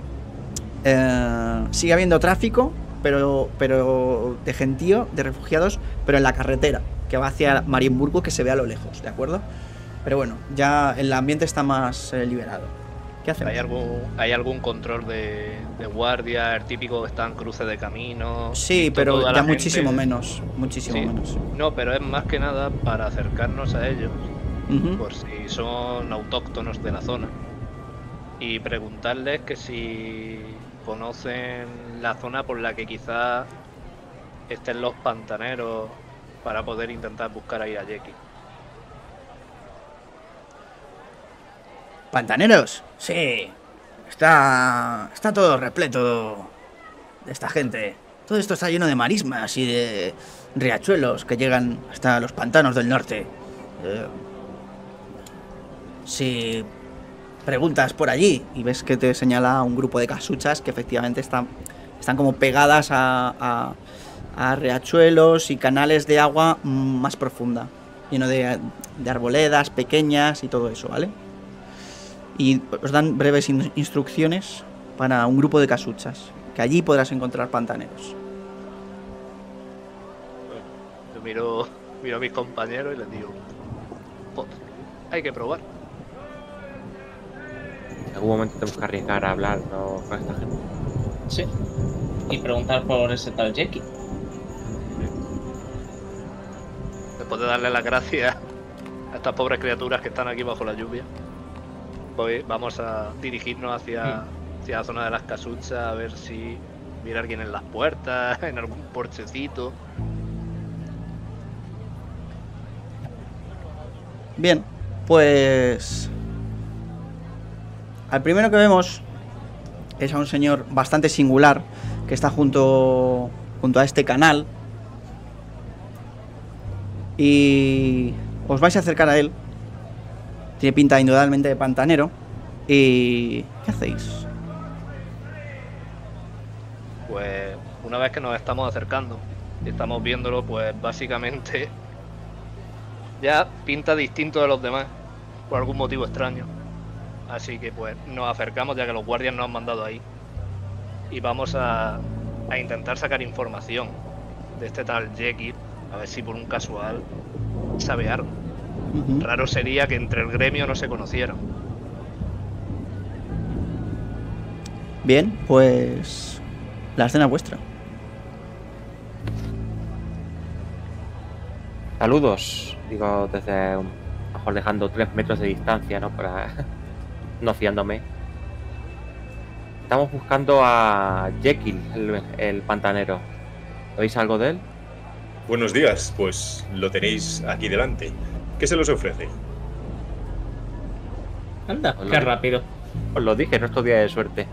Sigue habiendo tráfico, pero de gentío, de refugiados, pero en la carretera que va hacia Marienburgo, que se ve a lo lejos, ¿de acuerdo? Pero bueno, ya el ambiente está más liberado. ¿Qué hacemos? ¿Hay algún control de guardia? El típico que está en cruce de camino. Sí, pero toda ya la muchísimo gente... menos. Muchísimo Sí. menos. No, pero es más que nada para acercarnos a ellos, Ujú. por si son autóctonos de la zona. y preguntarles que si conocen la zona por la que quizás estén los pantaneros para poder intentar buscar ahí a Jekyll. ¿Pantaneros? Sí. Está todo repleto de esta gente. Todo esto está lleno de marismas y de riachuelos que llegan hasta los pantanos del norte. Si preguntas por allí y ves que te señala un grupo de casuchas que efectivamente están como pegadas a riachuelos y canales de agua más profunda, lleno de arboledas pequeñas y todo eso, ¿vale? Y os dan breves instrucciones para un grupo de casuchas, que allí podrás encontrar pantaneros. Yo miro a mis compañeros y les digo, pues, hay que probar. En algún momento tenemos que arriesgar a hablar, ¿no?, con esta gente. Sí. Y preguntar por ese tal Jekyll. Después de darle las gracias a estas pobres criaturas que están aquí bajo la lluvia, pues vamos a dirigirnos hacia la zona de las casuchas, a ver si mira alguien en las puertas, en algún porchecito. Bien, pues al primero que vemos es a un señor bastante singular que está junto a este canal. Y os vais a acercar a él. Tiene pinta indudablemente de pantanero. ¿Y qué hacéis? Pues una vez que nos estamos acercando y estamos viéndolo, pues básicamente ya pinta distinto de los demás, por algún motivo extraño. Así que pues nos acercamos, ya que los guardias nos han mandado ahí, y vamos a intentar sacar información de este tal Jekyll, a ver si por un casual sabe algo. Raro sería que entre el gremio no se conocieran. Bien, pues la escena es vuestra. Saludos, digo desde mejor dejando 3 metros de distancia, ¿no? Para no fiándome. Estamos buscando a Jekyll, el pantanero. ¿Veis algo de él? Buenos días, pues lo tenéis aquí delante. ¿Qué se los ofrece? Anda, Hola. qué rápido. Os lo dije, nuestro día de suerte.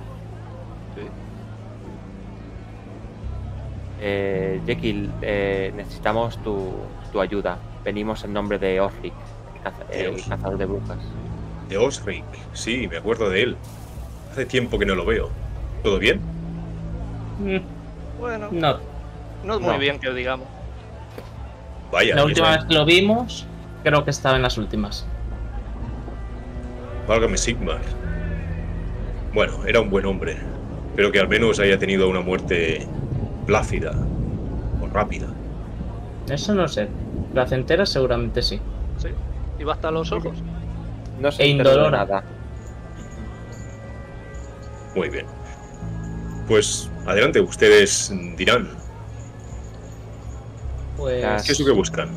Jekyll, necesitamos tu ayuda. Venimos en nombre de Osric, el cazador de brujas. De Osric, sí, me acuerdo de él. Hace tiempo que no lo veo. ¿Todo bien? Bueno, No, no muy No. bien que digamos. Vaya, la y última esa- vez que lo vimos, creo que estaba en las últimas. Válgame Sigmar. Bueno, era un buen hombre. Pero que al menos haya tenido una muerte plácida o rápida. Eso no sé. Placentera seguramente sí. Sí, y basta los ojos. No se E enteró de indolora. nada. Muy bien. Pues adelante, ustedes dirán. Pues ¿Qué es lo que buscan?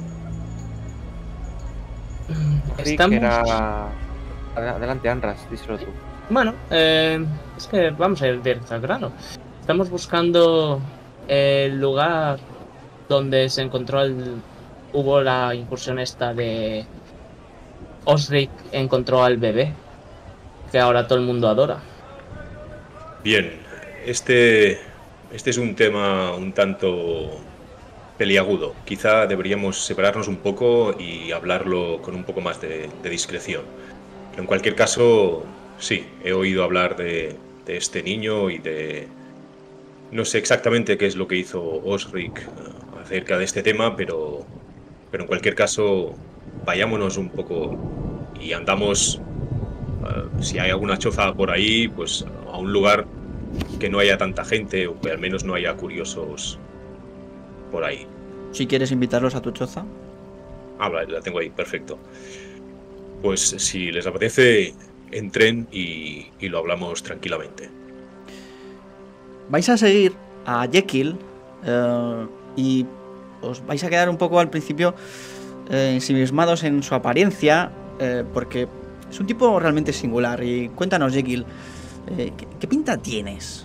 Osric estamos... era... Adelante, Anras, díselo tú. Bueno, es que vamos a ir directo al grano. Estamos buscando el lugar donde se encontró hubo la incursión esta de Osric encontró al bebé, que ahora todo el mundo adora. Bien, este es un tema un tanto peliagudo. Quizá deberíamos separarnos un poco y hablarlo con un poco más de discreción. Pero en cualquier caso, sí, he oído hablar de este niño y de... No sé exactamente qué es lo que hizo Osric acerca de este tema, pero en cualquier caso, vayámonos un poco y andamos, si hay alguna choza por ahí, pues a un lugar que no haya tanta gente o que al menos no haya curiosos por ahí. Si quieres invitarlos a tu choza. Ah, vale, la tengo ahí, perfecto. Pues si les apetece, entren y lo hablamos tranquilamente. Vais a seguir a Jekyll y os vais a quedar un poco al principio ensimismados en su apariencia, porque Es un tipo realmente singular. Y cuéntanos, Jekyll, ¿qué pinta tienes?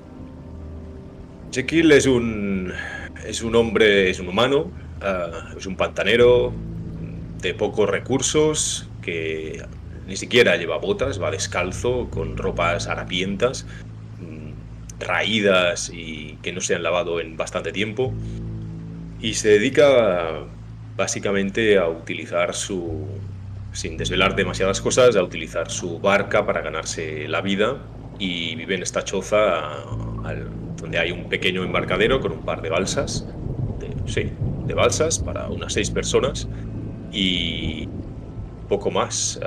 Jekyll es un hombre, es un humano, es un pantanero de pocos recursos que ni siquiera lleva botas, va descalzo, con ropas harapientas, raídas y que no se han lavado en bastante tiempo. Y se dedica básicamente a utilizar sin desvelar demasiadas cosas, a utilizar su barca para ganarse la vida, y vive en esta choza donde hay un pequeño embarcadero con un par de balsas, de balsas para unas 6 personas y poco más.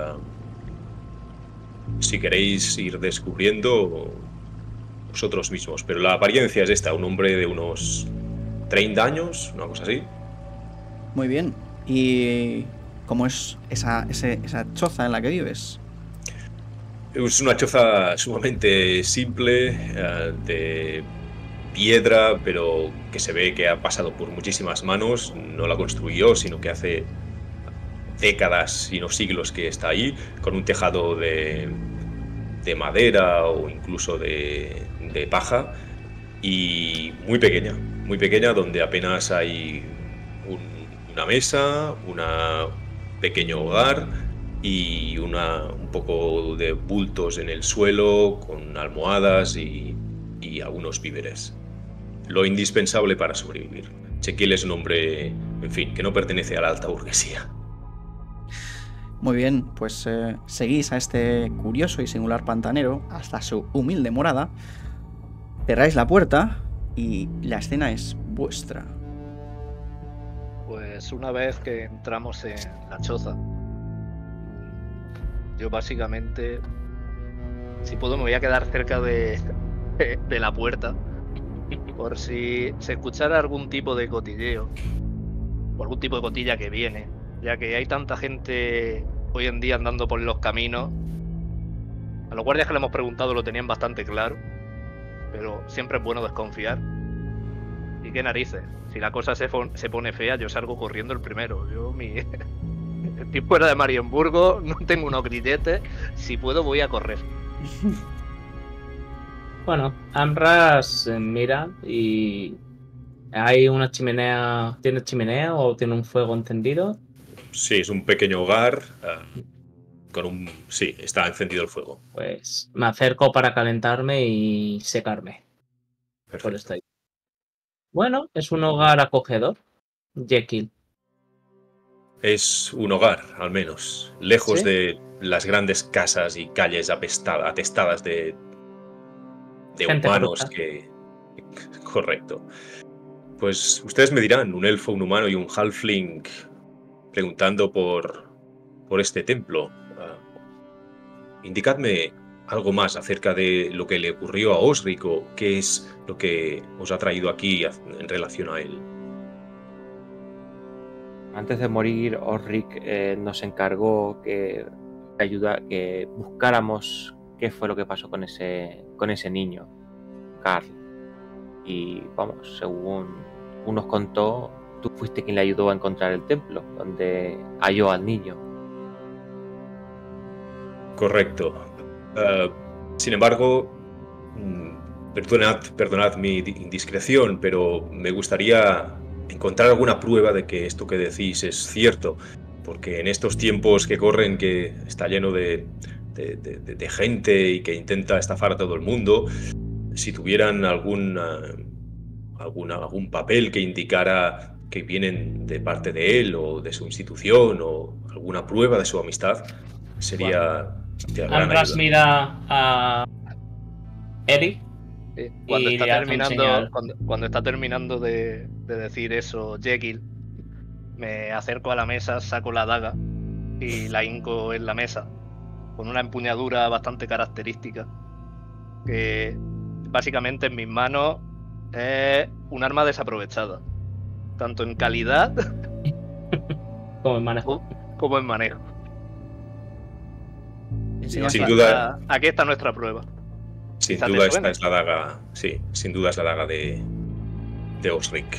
Si queréis ir descubriendo vosotros mismos, pero la apariencia es esta, un hombre de unos 30 años, una cosa así. Muy bien. ¿Y cómo es esa choza en la que vives? Es una choza sumamente simple, de piedra, pero que se ve que ha pasado por muchísimas manos. No la construyó, sino que hace décadas, si no siglos, que está ahí, con un tejado de madera o incluso de paja, y muy pequeña, donde apenas hay una mesa, un pequeño hogar y un poco de bultos en el suelo con almohadas y algunos víveres. Lo indispensable para sobrevivir. Jekyll es un hombre, en fin, que no pertenece a la alta burguesía. Muy bien, pues seguís a este curioso y singular pantanero hasta su humilde morada, cerráis la puerta y la escena es vuestra. Pues una vez que entramos en la choza, yo básicamente, si puedo, me voy a quedar cerca de la puerta, por si se escuchara algún tipo de cotilleo o algún tipo de cotilla que viene, ya que hay tanta gente hoy en día andando por los caminos. A los guardias que le hemos preguntado lo tenían bastante claro, pero siempre es bueno desconfiar. Y qué narices, si la cosa se pone fea, yo salgo corriendo el primero. Estoy fuera de Marienburgo, no tengo unos grilletes, si puedo voy a correr. Bueno, Amras mira y hay una chimenea. ¿Tiene chimenea o tiene un fuego encendido? Sí, es un pequeño hogar sí, está encendido el fuego. Pues me acerco para calentarme y secarme. Perfecto. Por esto ahí. Bueno, es un hogar acogedor, Jekyll. Es un hogar, al menos, lejos ¿Sí? de las grandes casas y calles atestadas de humanos que... Correcto. Pues ustedes me dirán, un elfo, un humano y un halfling preguntando por este templo. Indicadme algo más acerca de lo que le ocurrió a Osric, o qué es lo que os ha traído aquí en relación a él. Antes de morir, Osric nos encargó que buscáramos qué fue lo que pasó con ese niño, Carl. Y vamos, según nos contó, tú fuiste quien le ayudó a encontrar el templo, donde halló al niño. Correcto. Sin embargo, perdonad mi indiscreción, pero me gustaría encontrar alguna prueba de que esto que decís es cierto, porque en estos tiempos que corren, que está lleno de gente y que intenta estafar a todo el mundo, si tuvieran algún papel que indicara que vienen de parte de él o de su institución, o alguna prueba de su amistad, sería de gran Amras ayuda. mira a Eric. Cuando y está le hace un terminando, señal. cuando está terminando de decir eso, Jekyll, me acerco a la mesa, saco la daga y la hinco en la mesa con una empuñadura bastante característica, que básicamente en mis manos es un arma desaprovechada, tanto en calidad Como en manejo. como en manejo. Sin duda, Aquí está nuestra prueba. sin Quizás duda te esta suene. es la daga. Sí, sin duda es la daga de Osric.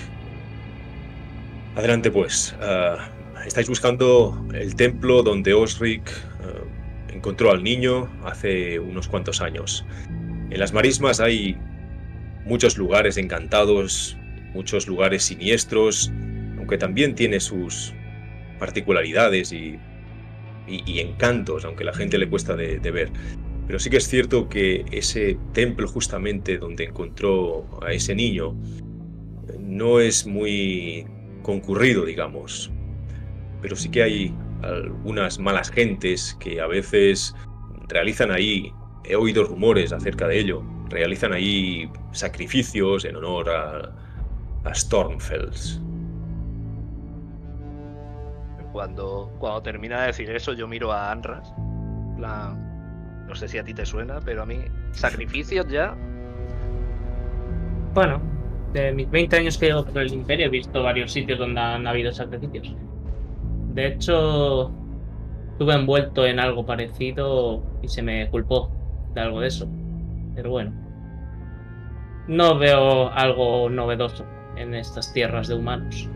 Adelante pues. Estáis buscando el templo donde Osric encontró al niño hace unos cuantos años. En las marismas hay muchos lugares encantados, muchos lugares siniestros, aunque también tiene sus particularidades y encantos, aunque a la gente le cuesta de ver. Pero sí que es cierto que ese templo justamente donde encontró a ese niño no es muy concurrido, digamos. Pero sí que hay algunas malas gentes que a veces realizan ahí, he oído rumores acerca de ello, realizan ahí sacrificios en honor a Stormfells. Cuando termina de decir eso, yo miro a Anras. No sé si a ti te suena, pero a mí, sacrificios ya. Bueno, de mis 20 años que llevo por el Imperio he visto varios sitios donde han habido sacrificios. De hecho, estuve envuelto en algo parecido y se me culpó de algo de eso. Pero bueno, no veo algo novedoso en estas tierras de humanos.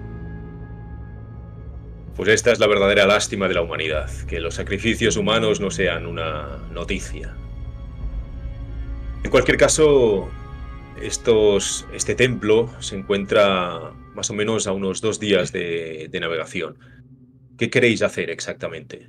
Pues esta es la verdadera lástima de la humanidad, que los sacrificios humanos no sean una noticia. En cualquier caso, este templo se encuentra más o menos a unos 2 días de navegación. ¿Qué queréis hacer exactamente?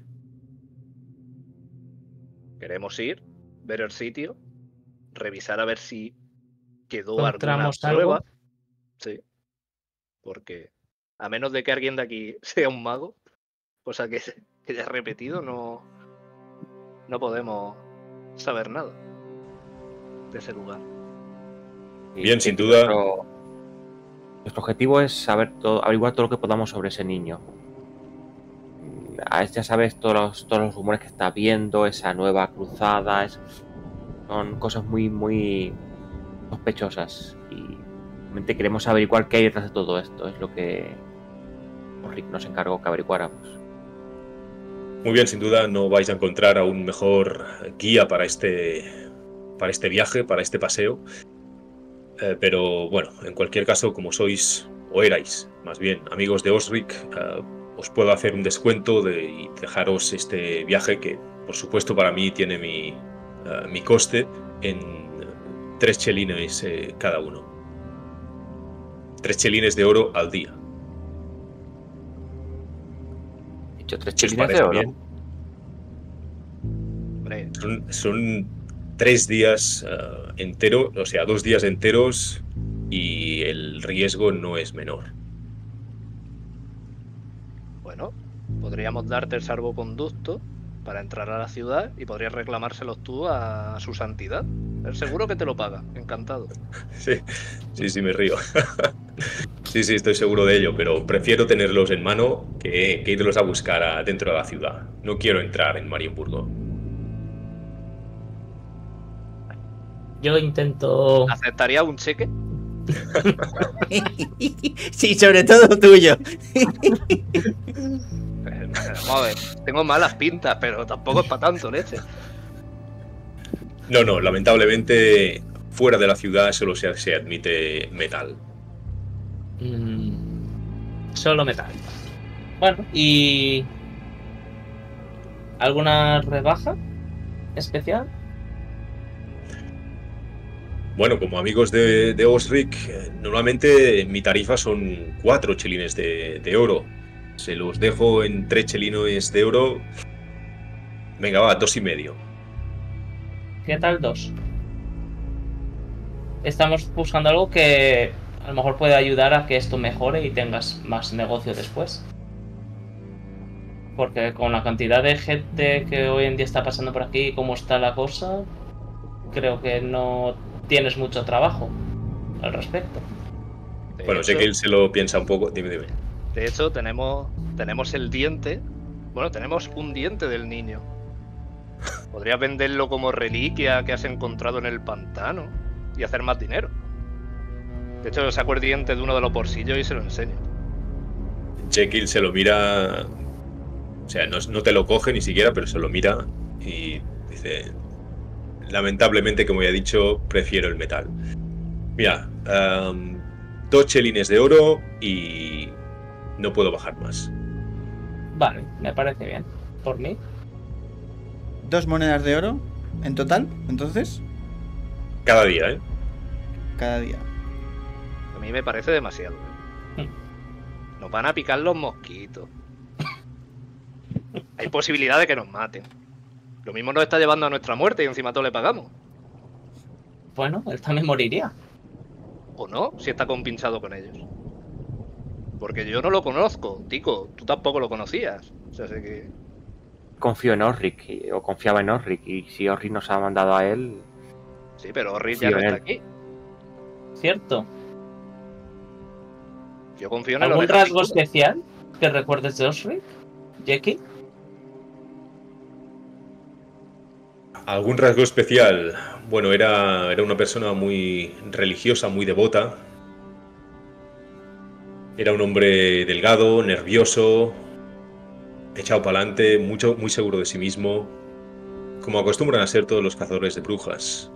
Queremos ir, ver el sitio, revisar a ver si quedó alguna ¿Encontramos prueba. algo? Sí. Porque a menos de que alguien de aquí sea un mago, cosa que ya he repetido, no podemos saber nada de ese lugar. Bien, sin duda. Nuestro objetivo es averiguar todo lo que podamos sobre ese niño. Ya sabes todos los rumores que está viendo, esa nueva cruzada, son cosas muy, muy sospechosas. Y realmente queremos averiguar qué hay detrás de todo esto. Es lo que Rick nos encargó que averiguáramos. Muy bien, sin duda no vais a encontrar a un mejor guía para este viaje, para este paseo. Pero bueno, en cualquier caso, como sois, o erais más bien, amigos de Osric, os puedo hacer un descuento y dejaros este viaje que, por supuesto, para mí tiene mi coste en 3 chelines cada uno. 3 chelines de oro al día. Dicho 3 ¿Qué os chelines de parece oro. bien? Hombre, Son 3 días enteros, o sea, 2 días enteros, y el riesgo no es menor. bueno, podríamos darte el salvoconducto para entrar a la ciudad y podrías reclamárselos tú a su santidad. Él seguro que te lo paga, encantado. Sí, me río. Sí, estoy seguro de ello, pero prefiero tenerlos en mano que irlos a buscar dentro de la ciudad. No quiero entrar en Marienburgo. Yo intento... ¿Aceptaría un cheque? Sí, sobre todo tuyo. Vamos a ver, tengo malas pintas, pero tampoco es para tanto, leche. No, lamentablemente fuera de la ciudad solo se admite metal. Solo metal. Bueno, ¿y alguna rebaja especial? Bueno, como amigos de Osric, normalmente mi tarifa son 4 chelines de oro. Se los dejo en 3 chelines de oro. Venga, va, 2,5. ¿Qué tal 2? Estamos buscando algo que a lo mejor puede ayudar a que esto mejore y tengas más negocio después. Porque con la cantidad de gente que hoy en día está pasando por aquí y cómo está la cosa, creo que no tienes mucho trabajo al respecto. Bueno, sé que él se lo piensa un poco. Dime. De hecho, tenemos el diente. Bueno, tenemos un diente del niño. Podrías venderlo como reliquia que has encontrado en el pantano y hacer más dinero. De hecho, saco el diente de uno de los bolsillos y se lo enseño. Jekyll se lo mira. O sea, no te lo coge ni siquiera, pero se lo mira y dice: lamentablemente, como ya he dicho, prefiero el metal. Mira, 2 chelines de oro y no puedo bajar más. Vale, me parece bien. ¿Por mí? 2 monedas de oro en total, entonces, Cada día, ¿eh? cada día. A mí me parece demasiado. Nos van a picar los mosquitos. Hay posibilidad de que nos maten. Lo mismo nos está llevando a nuestra muerte y encima todo le pagamos. Bueno, él también moriría. ¿O no? Si está compinchado con ellos. Porque yo no lo conozco, Tico. Tú tampoco lo conocías. O sea, sé que... Confío en Orric, o confiaba en Orric, y si Orric nos ha mandado a él, Sí, pero Rick ya no Confío en está aquí. ¿Cierto? Yo confío en el ¿Algún oveja rasgo picuda. especial que recuerdes de Osric, Jackie? ¿Algún rasgo especial? Bueno, era una persona muy religiosa, muy devota. Era un hombre delgado, nervioso, echado para adelante, muy seguro de sí mismo, como acostumbran a ser todos los cazadores de brujas.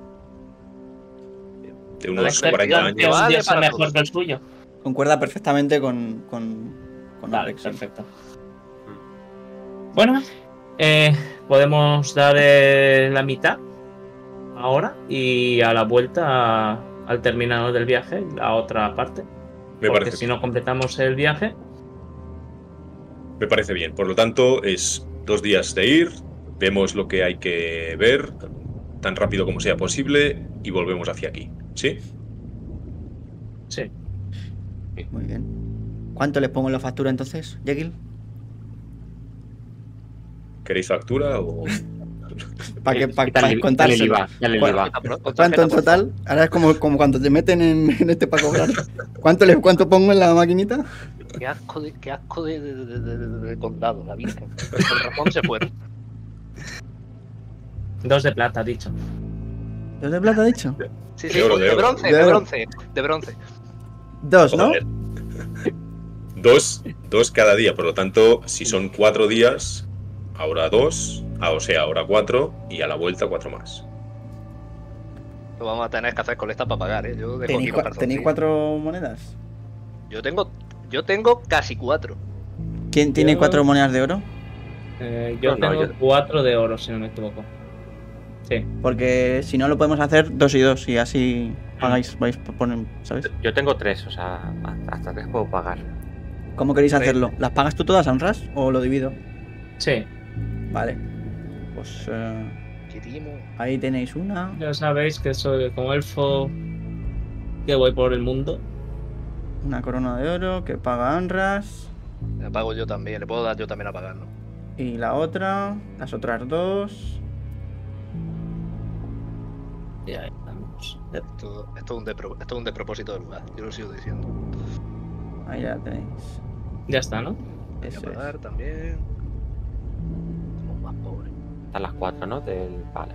De Una unos descripción 40 Que que años. un vale día sea para mejor todos. que el suyo. Concuerda perfectamente con Vale, Alex, sí. perfecto. Bueno, podemos dar la mitad ahora y a la vuelta al terminado del viaje, la otra parte. Me Porque parece si bien. no completamos el viaje, Me parece bien. Por lo tanto, es 2 días de ir, vemos lo que hay que ver, tan rápido como sea posible, y volvemos hacia aquí. ¿Sí? sí. Muy bien. ¿Cuánto les pongo en la factura entonces, Jekyll? ¿Queréis factura o...? Para dale el contárselo. IVA, dale el ¿Cuál- IVA. ¿Cuánto en total? Ahora es como cuando te meten en este para cobrar. ¿Cuánto pongo en la maquinita? Qué asco de condado, la Virgen. El razón se fue. 2 de plata, dicho. ¿2 de plata, dicho? Sí, De sí, oro, de de oro. bronce, De de oro. bronce, de bronce. 2, ¿no? Joder. Dos cada día, por lo tanto, si son 4 días, ahora 2, o sea, ahora 4, y a la vuelta 4 más. Lo vamos a tener que hacer colecta para pagar, ¿eh? Yo dejo aquí ¿Tenéis, los ¿Tenéis calzoncillos. 4 monedas? Yo tengo casi 4. ¿Quién tiene Yo- 4 monedas de oro? Yo No, tengo yo- 4 de oro, si no me equivoco. Sí. Porque si no lo podemos hacer 2 y 2 y así pagáis, vais a poner, ¿sabes? Yo tengo 3, o sea, hasta 3 puedo pagar. ¿Cómo queréis Sí. hacerlo? ¿Las pagas tú todas, Amras? ¿O lo divido? Sí. Vale. Pues Querimo. ahí tenéis una. Ya sabéis que soy como elfo que voy por el mundo. Una corona de oro que paga Amras. La pago yo también, le puedo dar yo también a pagar, ¿no? Y la otra. Las otras 2. Y ahí estamos. Esto es un despropósito del lugar, yo lo sigo diciendo. Ahí ya tenéis. Ya está, ¿no? Voy a Eso es. pagar también. Somos más pobres. Están las 4, ¿no? Vale.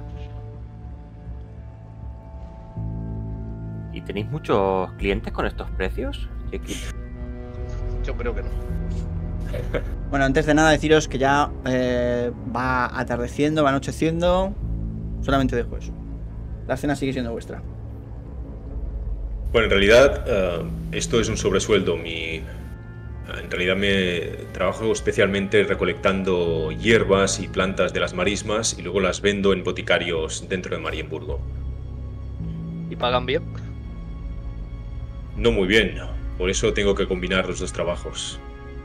¿Y tenéis muchos clientes con estos precios? Yo creo que no. Bueno, antes de nada deciros que ya va atardeciendo, va anocheciendo. Solamente dejo eso. La cena sigue siendo vuestra. Bueno, en realidad esto es un sobresueldo. En realidad me trabajo especialmente recolectando hierbas y plantas de las marismas y luego las vendo en boticarios dentro de Marienburgo. ¿Y pagan bien? No muy bien, por eso tengo que combinar los 2 trabajos.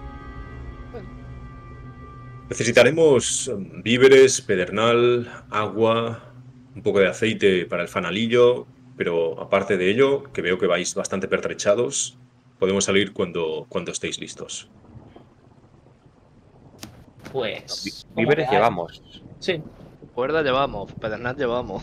Necesitaremos víveres, pedernal, agua, un poco de aceite para el fanalillo, pero aparte de ello, que veo que vais bastante pertrechados, podemos salir cuando estéis listos. Pues. como Víveres veáis. llevamos. Sí. Cuerda llevamos, pedernal llevamos.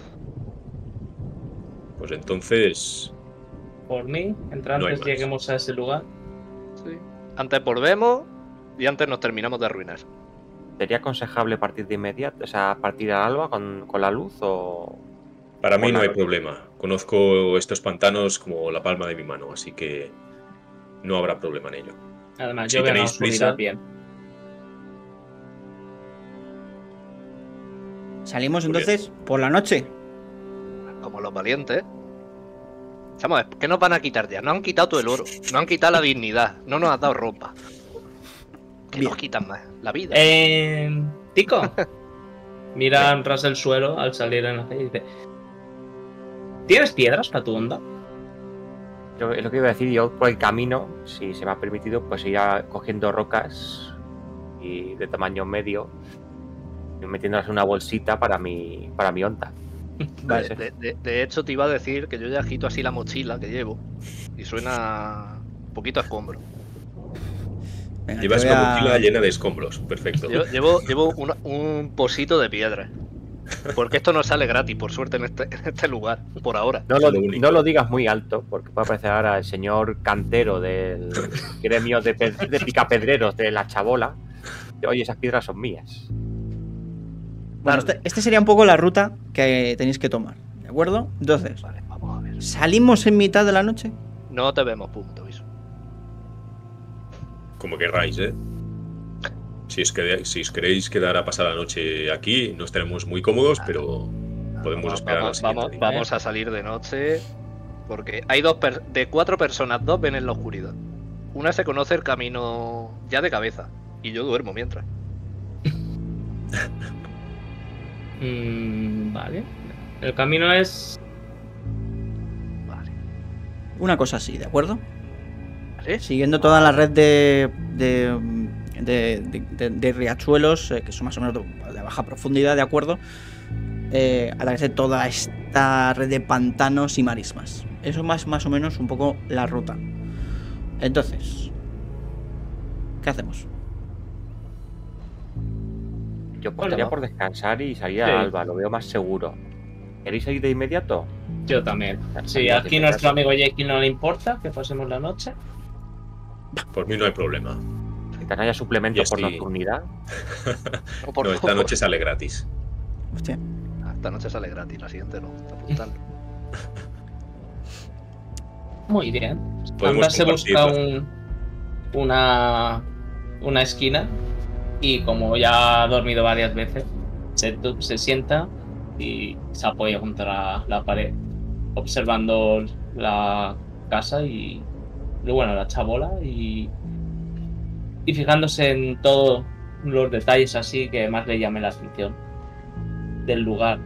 Pues entonces, Por mí, entre No hay antes más. lleguemos a ese lugar. Sí. Antes volvemos y antes nos terminamos de arruinar. ¿Sería aconsejable partir de inmediato? O sea, partir al alba con la luz o...? para mí no hay Hola. problema. Conozco estos pantanos como la palma de mi mano, así que no habrá problema en ello. Además, Si yo veo la tenéis oscuridad prisa. bien. Salimos Muy bien. entonces por la noche. Como los valientes. Vamos a ver, ¿qué nos van a quitar ya? Nos han quitado todo el oro, nos han quitado la dignidad, no nos han dado ropa. ¿Qué Bien. nos quitan más? La vida. Tico, Mira ras el suelo al salir en la calle y dice: ¿tienes piedras para tu onda? Es lo que iba a decir. Yo por el camino, si se me ha permitido, pues ir cogiendo rocas y de tamaño medio y metiéndolas en una bolsita para mi onda. Vale. De hecho, te iba a decir que yo ya agito así la mochila que llevo y suena un poquito a escombro. Venga, Llevas te voy una a- mochila llena de escombros. Perfecto. Llevo un pocito de piedra. Porque esto no sale gratis, por suerte, en este lugar, por ahora. No Lo único. no lo digas muy alto, porque puede aparecer ahora el señor cantero del gremio de picapedreros de la chabola. Oye, esas piedras son mías. Bueno, este sería un poco la ruta que tenéis que tomar, ¿de acuerdo? Entonces, Vale, vamos a ver. ¿salimos en mitad de la noche? No te vemos, punto, aviso. Como querráis, ¿eh? Si os queréis quedar a pasar la noche aquí, no estaremos muy cómodos, pero podemos esperar al siguiente día. Vamos a salir de noche. Porque hay de 4 personas, 2 ven en la oscuridad. Una se conoce el camino ya de cabeza. Y yo duermo mientras. Vale. El camino es... Vale. Una cosa así, ¿de acuerdo? ¿Vale? Siguiendo toda la red de riachuelos, que son más o menos de baja profundidad, ¿de acuerdo? A través de toda esta red de pantanos y marismas. Eso es más o menos un poco la ruta. Entonces, ¿qué hacemos? Yo optaría por descansar y salir al alba, lo veo más seguro. ¿Queréis salir de inmediato? Yo también. Si Salimos de aquí nuestro inmediato. amigo Jake no le importa que pasemos la noche. Por mí no hay problema. Quizás haya suplemento Y por así- nocturnidad. No, por No, esta favor. noche sale gratis. Hostia. Esta noche sale gratis, la siguiente no. Apuntando. Muy bien. Podemos Anda se busca compartirla. una esquina y como ya ha dormido varias veces, se sienta y se apoya contra la pared, observando la casa y bueno, la chabola y fijándose en todos los detalles así que más le llame la atención del lugar.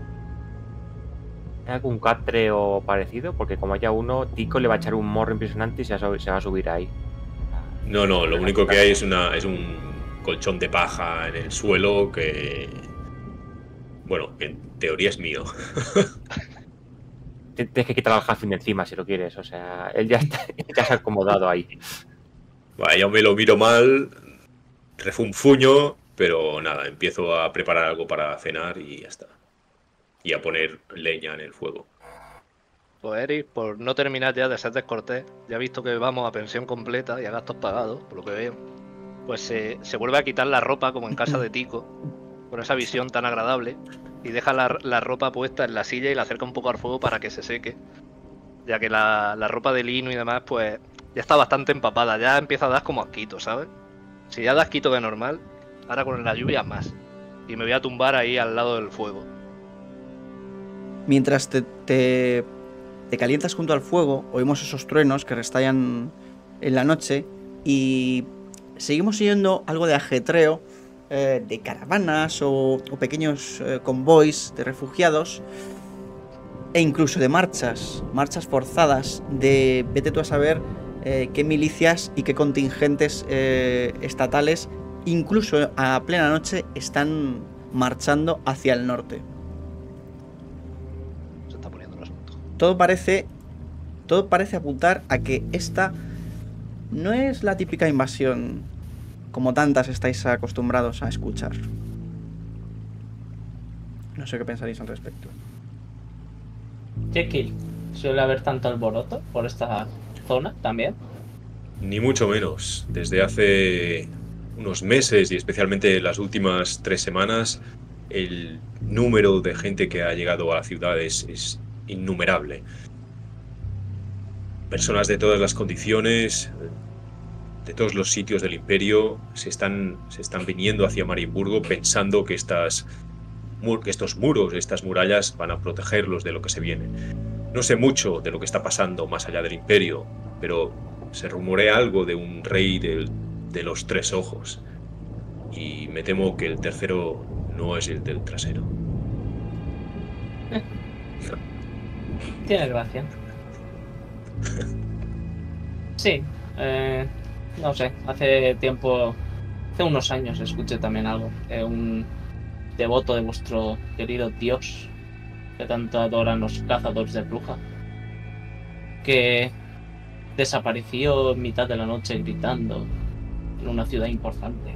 ¿Hay algún catre o parecido? Porque como haya uno, Tico le va a echar un morro impresionante y se va a subir ahí. No, lo único que hay es un colchón de paja en el suelo que... Bueno, en teoría es mío. Tienes que quitar al Halfling de encima si lo quieres. O sea, él ya se ha acomodado ahí. Vale, yo me lo miro mal, refunfuño, pero nada, empiezo a preparar algo para cenar y ya está. Y a poner leña en el fuego. Pues Eric, por no terminar ya de ser descortés, ya visto que vamos a pensión completa y a gastos pagados, por lo que veo, pues se vuelve a quitar la ropa como en casa de Tico, con esa visión tan agradable, y deja la ropa puesta en la silla y la acerca un poco al fuego para que se seque, ya que la ropa de lino y demás, pues ya está bastante empapada, ya empieza a dar como asquito, ¿sabes? Si ya da asquito de normal, ahora con la lluvia más. Y me voy a tumbar ahí al lado del fuego. Mientras te calientas junto al fuego, oímos esos truenos que restallan en la noche y seguimos oyendo algo de ajetreo de caravanas o pequeños convoys de refugiados e incluso de marchas forzadas de vete tú a saber qué milicias y qué contingentes estatales incluso a plena noche están marchando hacia el norte. Se está poniendo el asunto. Todo parece apuntar a que esta no es la típica invasión como tantas estáis acostumbrados a escuchar. No sé qué pensaréis al respecto. Jekyll, ¿suele haber tanto alboroto por esta zona también? Ni mucho menos. Desde hace unos meses y especialmente las últimas 3 semanas, el número de gente que ha llegado a la ciudad es innumerable. Personas de todas las condiciones, de todos los sitios del imperio, se están viniendo hacia Marienburgo pensando que estos muros, estas murallas van a protegerlos de lo que se viene. No sé mucho de lo que está pasando más allá del imperio, pero se rumorea algo de un rey de los 3 ojos. Y me temo que el tercero no es el del trasero. Tiene gracia. Sí, no sé, hace unos años escuché también algo de un devoto de vuestro querido dios, que tanto adoran los cazadores de brujas, que desapareció en mitad de la noche gritando en una ciudad importante.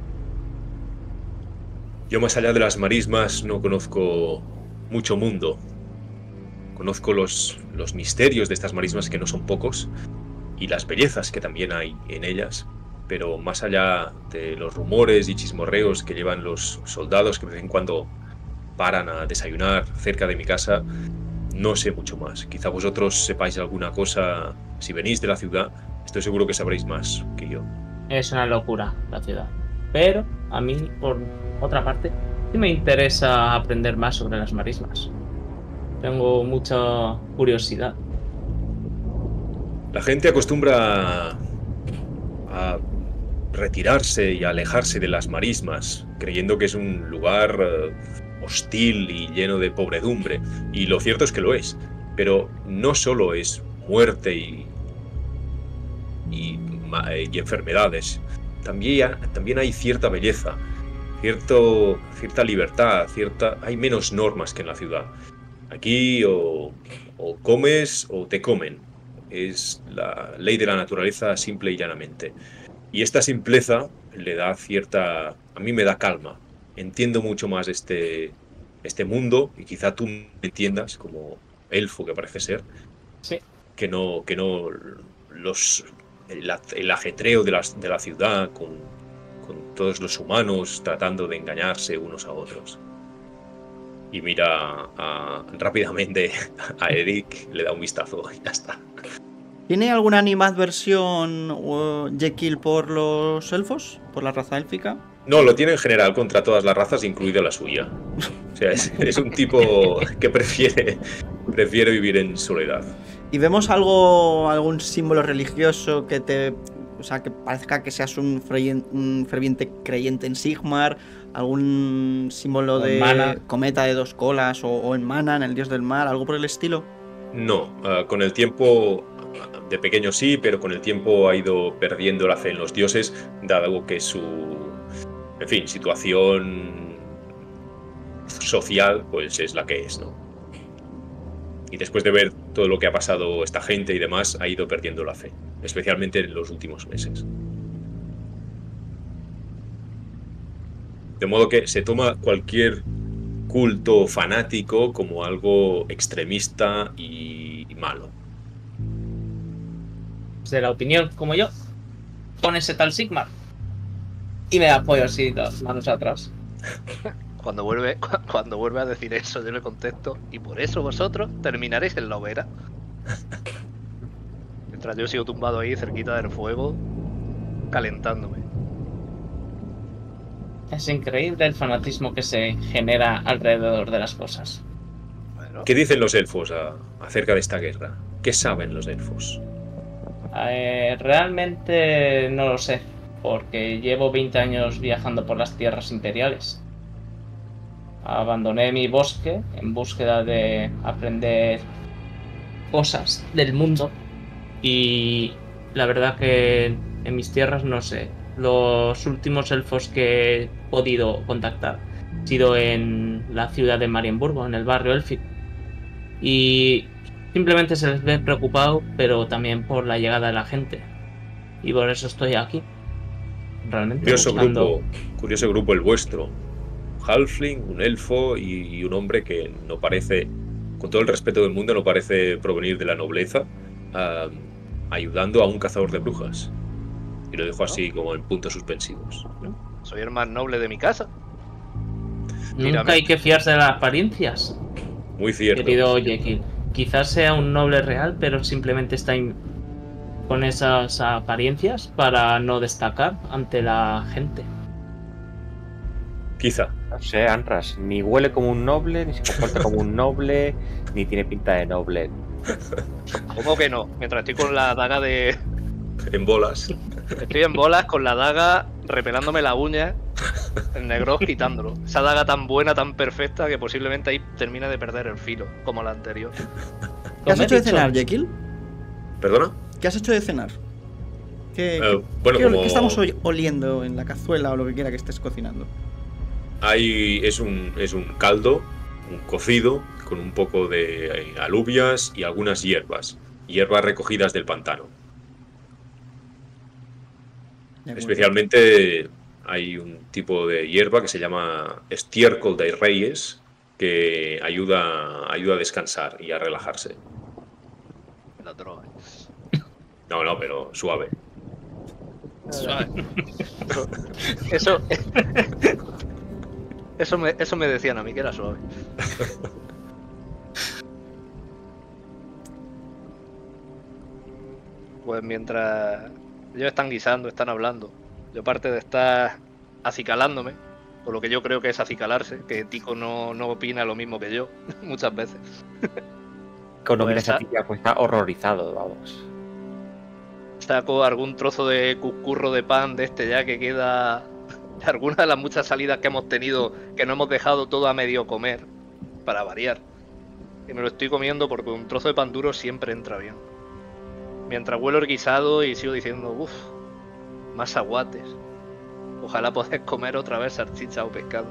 Yo más allá de las marismas no conozco mucho mundo. Conozco los misterios de estas marismas, que no son pocos, y las bellezas que también hay en ellas, pero más allá de los rumores y chismorreos que llevan los soldados que de vez en cuando paran a desayunar cerca de mi casa, no sé mucho más. Quizá vosotros sepáis alguna cosa. Si venís de la ciudad, estoy seguro que sabréis más que yo. Es una locura la ciudad, pero a mí, por otra parte, sí me interesa aprender más sobre las marismas. Tengo mucha curiosidad. La gente acostumbra a retirarse y a alejarse de las marismas, creyendo que es un lugar hostil y lleno de pobredumbre. Y lo cierto es que lo es. Pero no solo es muerte y enfermedades. También hay cierta belleza, cierta libertad, hay menos normas que en la ciudad. Aquí o comes o te comen. Es la ley de la naturaleza, simple y llanamente. Y esta simpleza le da a mí me da calma. Entiendo mucho más este mundo, y quizá tú me entiendas como elfo que parece ser. Sí. Que no el ajetreo de la ciudad con todos los humanos tratando de engañarse unos a otros. Y mira rápidamente a Eric, le da un vistazo y ya está. ¿Tiene alguna animadversión Jekyll por los elfos? ¿Por la raza élfica? No, lo tiene en general contra todas las razas, incluida la suya. O sea, es un tipo que prefiere vivir en soledad. ¿Y vemos algún símbolo religioso que que parezca que seas un ferviente creyente en Sigmar? ¿Algún símbolo de Mana, cometa de 2 colas o en Mana, en el dios del mar? ¿Algo por el estilo? No, con el tiempo, de pequeño sí, pero con el tiempo ha ido perdiendo la fe en los dioses, dado que su, situación social pues es la que es, ¿no? Y después de ver todo lo que ha pasado esta gente y demás, ha ido perdiendo la fe, especialmente en los últimos meses. De modo que se toma cualquier culto fanático como algo extremista y malo. de la opinión, como yo, con ese tal Sigmar. Y me apoyo así, las manos atrás. Cuando vuelve a decir eso, yo le contesto, y por eso vosotros terminaréis en la hoguera. Mientras yo sigo tumbado ahí cerquita del fuego, calentándome. Es increíble el fanatismo que se genera alrededor de las cosas. Bueno, ¿Qué dicen los elfos acerca de esta guerra? ¿Qué saben los elfos? Realmente no lo sé, porque llevo 20 años viajando por las tierras imperiales. Abandoné mi bosque en búsqueda de aprender cosas del mundo y la verdad que en mis tierras no sé. Los últimos elfos que he podido contactar han sido en la ciudad de Marienburgo, en el barrio élfico, y simplemente se les ve preocupado, pero también por la llegada de la gente, y por eso estoy aquí realmente curioso grupo el vuestro. Halfling, un elfo y un hombre que no parece, con todo el respeto del mundo, no parece provenir de la nobleza, ayudando a un cazador de brujas. Y lo dejo así como en puntos suspensivos. soy el más noble de mi casa. Nunca hay que fiarse de las apariencias, Muy cierto. querido Jekyll. Quizás sea un noble real, pero simplemente está con esas apariencias para no destacar ante la gente. Quizá. No sé, Anras, ni huele como un noble, ni se comporta como un noble, ni tiene pinta de noble. ¿Cómo que no? Mientras estoy con la daga de... En bolas. Estoy en bolas con la daga repelándome la uña, el negro quitándolo. Esa daga tan buena, tan perfecta, que posiblemente ahí termina de perder el filo, como la anterior. ¿Qué has hecho de cenar, Jekyll? ¿Perdona? ¿Qué has hecho de cenar? Bueno, ¿Qué estamos oliendo en la cazuela o lo que quiera que estés cocinando? Es un caldo, un cocido, con un poco de alubias y algunas hierbas recogidas del pantano. Especialmente hay un tipo de hierba que se llama estiércol de reyes, que ayuda a descansar y a relajarse. La droga. No, pero suave. Suave. Eso me decían a mí, que era suave. Pues mientras ellos están guisando, están hablando, yo aparte de estar acicalándome, o lo que yo creo que es acicalarse, que Tico no opina lo mismo que yo, muchas veces. Cuando mira esa tía, pues está horrorizado, vamos. Saco algún trozo de cuscurro de pan de este ya que queda de alguna de las muchas salidas que hemos tenido, que no hemos dejado todo a medio comer, para variar. Y me lo estoy comiendo porque un trozo de pan duro siempre entra bien. Mientras huelo el guisado y sigo diciendo, uff, más aguates. Ojalá podáis comer otra vez salchicha o pescado.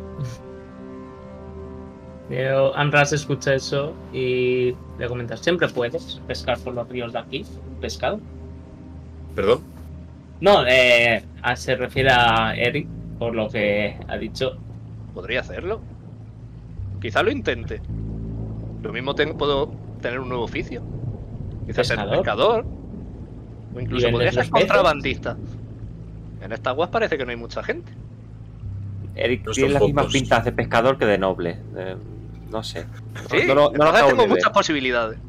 Pero Amras escucha eso y le comentas, ¿siempre puedes pescar por los ríos de aquí? ¿Pescado? ¿Perdón? No, se refiere a Eric, por lo que ha dicho. ¿Podría hacerlo? Quizá lo intente. Lo mismo puedo tener un nuevo oficio. Quizás ser pescador. O incluso podría ser contrabandista. En estas aguas parece que no hay mucha gente. Eric tiene las mismas pintas de pescador que de noble. No sé. Sí, tengo muchas posibilidades.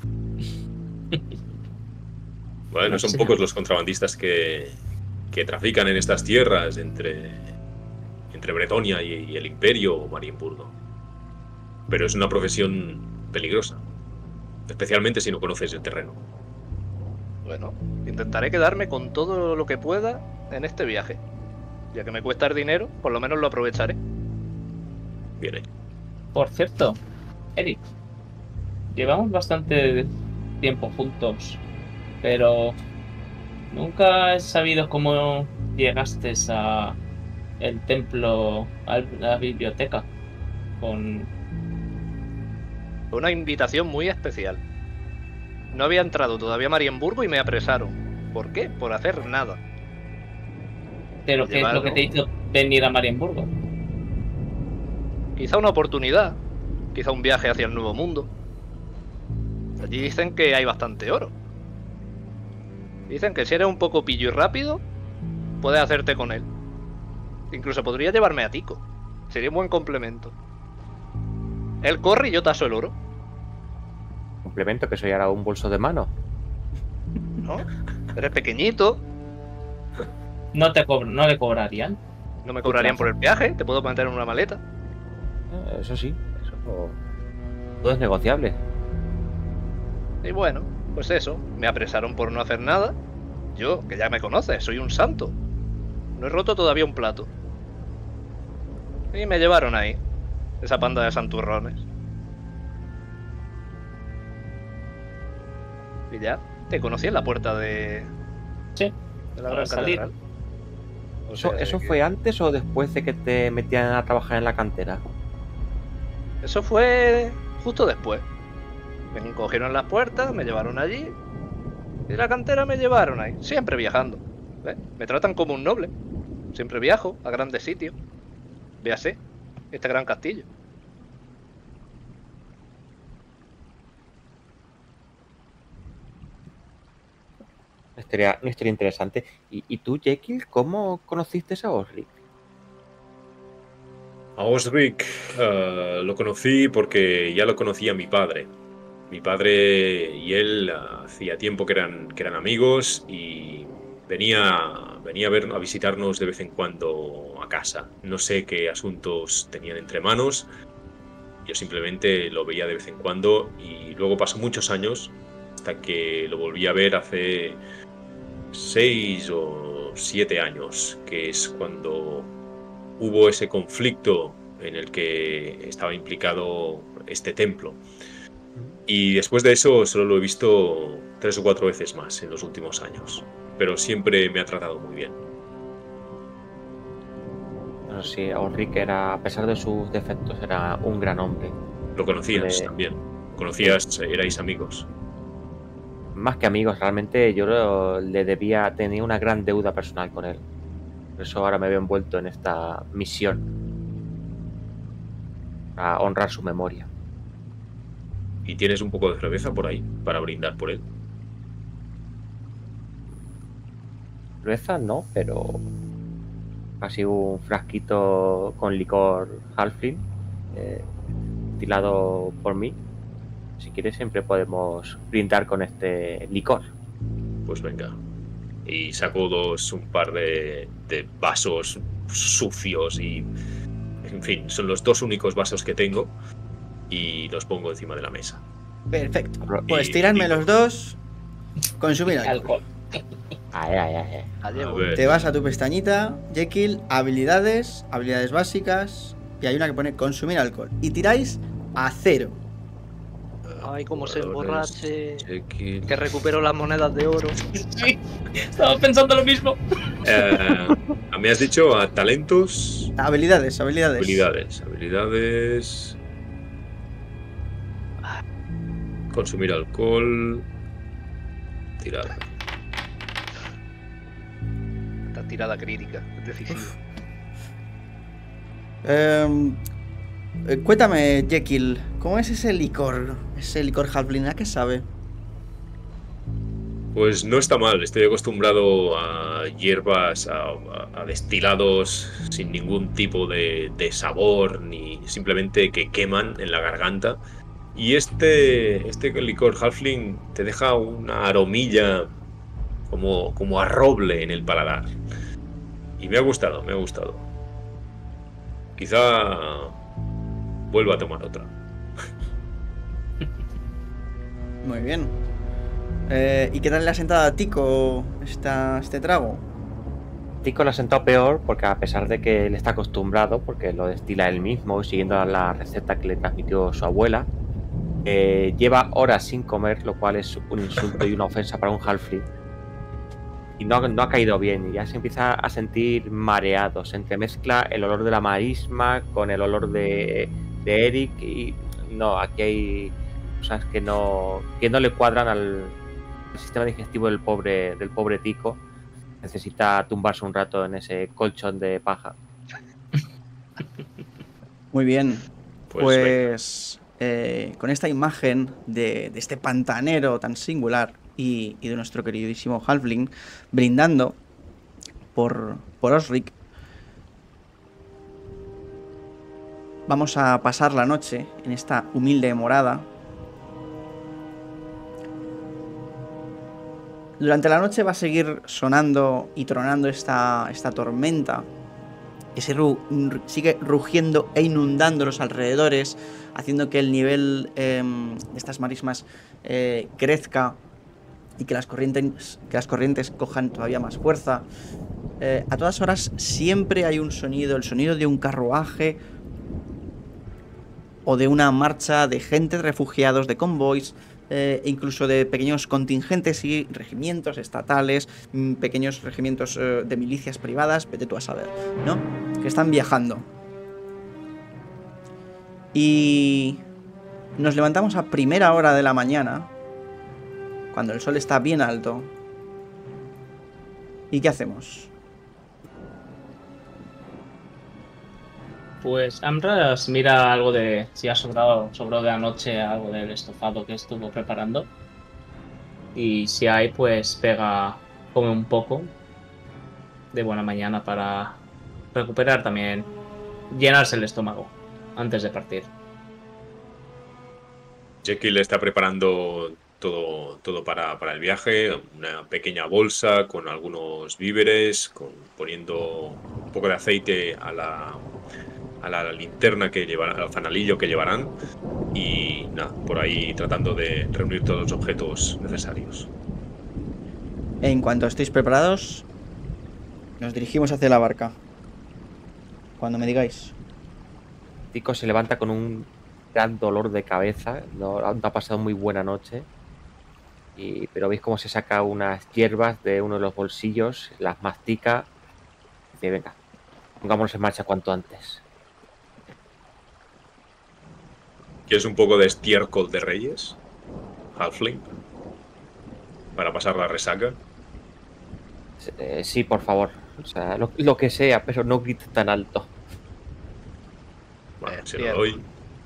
Bueno, son pocos los contrabandistas que trafican en estas tierras entre Bretonia y el Imperio o Marienburgo. Pero es una profesión peligrosa, especialmente si no conoces el terreno. Bueno, intentaré quedarme con todo lo que pueda en este viaje. Ya que me cuesta el dinero, por lo menos lo aprovecharé. Bien. Por cierto, Eric, llevamos bastante tiempo juntos, pero nunca he sabido cómo llegaste a el templo, a la biblioteca, con una invitación muy especial. No había entrado todavía a Marienburgo y me apresaron. ¿Por qué? Por hacer nada. ¿Pero qué es lo que te hizo venir a Marienburgo? Quizá una oportunidad, quizá un viaje hacia el Nuevo Mundo. Allí dicen que hay bastante oro. Dicen que si eres un poco pillo y rápido, puedes hacerte con él. Incluso podría llevarme a Tico. Sería un buen complemento. Él corre y yo taso el oro. Complemento, que soy ahora un bolso de mano. ¿No? Eres pequeñito. No le cobrarían. No me cobrarían por el viaje, te puedo meter en una maleta. Eso sí, eso todo es negociable. Y bueno, pues eso, me apresaron por no hacer nada. Yo, que ya me conoces, soy un santo. No he roto todavía un plato. Y me llevaron ahí, esa panda de santurrones. Y ya, te conocí en la puerta de... Sí, de la gran catedral. ¿Eso fue antes o después de que te metían a trabajar en la cantera? Eso fue justo después. Me cogieron las puertas, me llevaron allí. Y la cantera me llevaron ahí, siempre viajando. ¿Ves? Me tratan como un noble. Siempre viajo a grandes sitios. Véase, este gran castillo. Una historia interesante. ¿Y tú, Jekyll, cómo conociste a Osric? A Osric lo conocí porque ya lo conocía mi padre. Mi padre y él hacía tiempo que eran amigos y venía a visitarnos de vez en cuando a casa. No sé qué asuntos tenían entre manos. Yo simplemente lo veía de vez en cuando y luego pasó muchos años hasta que lo volví a ver hace 6 o 7 años, que es cuando hubo ese conflicto en el que estaba implicado este templo. Y después de eso solo lo he visto 3 o 4 veces más en los últimos años. Pero siempre me ha tratado muy bien. No sé si Ulrich era, a pesar de sus defectos, era un gran hombre. Lo conocías también. Conocías, erais amigos. Más que amigos, realmente yo le debía, tenía una gran deuda personal con él. Por eso ahora me veo envuelto en esta misión. A honrar su memoria. ¿Y tienes un poco de cerveza por ahí para brindar por él? Cerveza no, pero casi un frasquito con licor Halfling, destilado por mí. Si quieres siempre podemos brindar con este licor. Pues venga. Y saco un par de vasos sucios y... En fin, son los 2 únicos vasos que tengo y los pongo encima de la mesa. Perfecto. Pues tiradme los 2. Consumir alcohol. Ay. A ver. Te vas a tu pestañita, Jekyll, habilidades básicas, y hay una que pone consumir alcohol. Y tiráis a 0. Ay, cómo se emborrache. Jekyll. Que recupero las monedas de oro. Sí, estaba pensando lo mismo. Me has dicho a talentos. Habilidades. Consumir alcohol. Tirar. Esta tirada crítica, es decisiva. Cuéntame, Jekyll, ¿cómo es ese licor? Ese licor Halfling, ¿a qué sabe? Pues no está mal, estoy acostumbrado a hierbas, a destilados sin ningún tipo de sabor, ni simplemente que queman en la garganta. Y este licor Halfling te deja una aromilla como a roble en el paladar. Y me ha gustado. Quizá vuelva a tomar otra. Muy bien. ¿Y qué tal le ha sentado a Tico este trago? Tico le ha sentado peor porque a pesar de que él está acostumbrado, porque lo destila él mismo, siguiendo la receta que le transmitió su abuela, lleva horas sin comer, lo cual es un insulto y una ofensa para un halfling. Y no ha caído bien, y ya se empieza a sentir mareado. Se entremezcla el olor de la marisma con el olor de Eric, y no, aquí hay cosas que no le cuadran al sistema digestivo del pobre Tico. Necesita tumbarse un rato en ese colchón de paja. Muy bien. Pues con esta imagen de este pantanero tan singular y de nuestro queridísimo Halfling brindando por Osric, vamos a pasar la noche en esta humilde morada. Durante la noche va a seguir sonando y tronando esta tormenta. Sigue rugiendo e inundando los alrededores, haciendo que el nivel de estas marismas crezca y que las corrientes cojan todavía más fuerza. A todas horas siempre hay un sonido, el sonido de un carruaje o de una marcha de gente, de refugiados, de convoys, incluso de pequeños contingentes y regimientos estatales, pequeños regimientos de milicias privadas, vete tú a saber, ¿no? Que están viajando. Y nos levantamos a primera hora de la mañana, cuando el sol está bien alto. ¿Y qué hacemos? Pues Amras mira algo de si ha sobró de anoche algo del estofado que estuvo preparando. Y si hay, pues come un poco de buena mañana para recuperar también, llenarse el estómago antes de partir. Jekyll está preparando todo para el viaje, una pequeña bolsa con algunos víveres, poniendo un poco de aceite a la linterna que llevarán, al fanalillo que llevarán, y nada, por ahí tratando de reunir todos los objetos necesarios. En cuanto estéis preparados, Nos dirigimos hacia la barca. Cuando me digáis. Tico se levanta con un gran dolor de cabeza. No ha pasado muy buena noche. Pero veis cómo se saca unas hierbas de uno de los bolsillos, las mastica. Y dice, venga, pongámonos en marcha cuanto antes. ¿Quieres un poco de estiércol de reyes? Halfling. Para pasar la resaca. Sí, por favor. O sea, lo que sea, pero no grites tan alto. Bueno, se lo doy.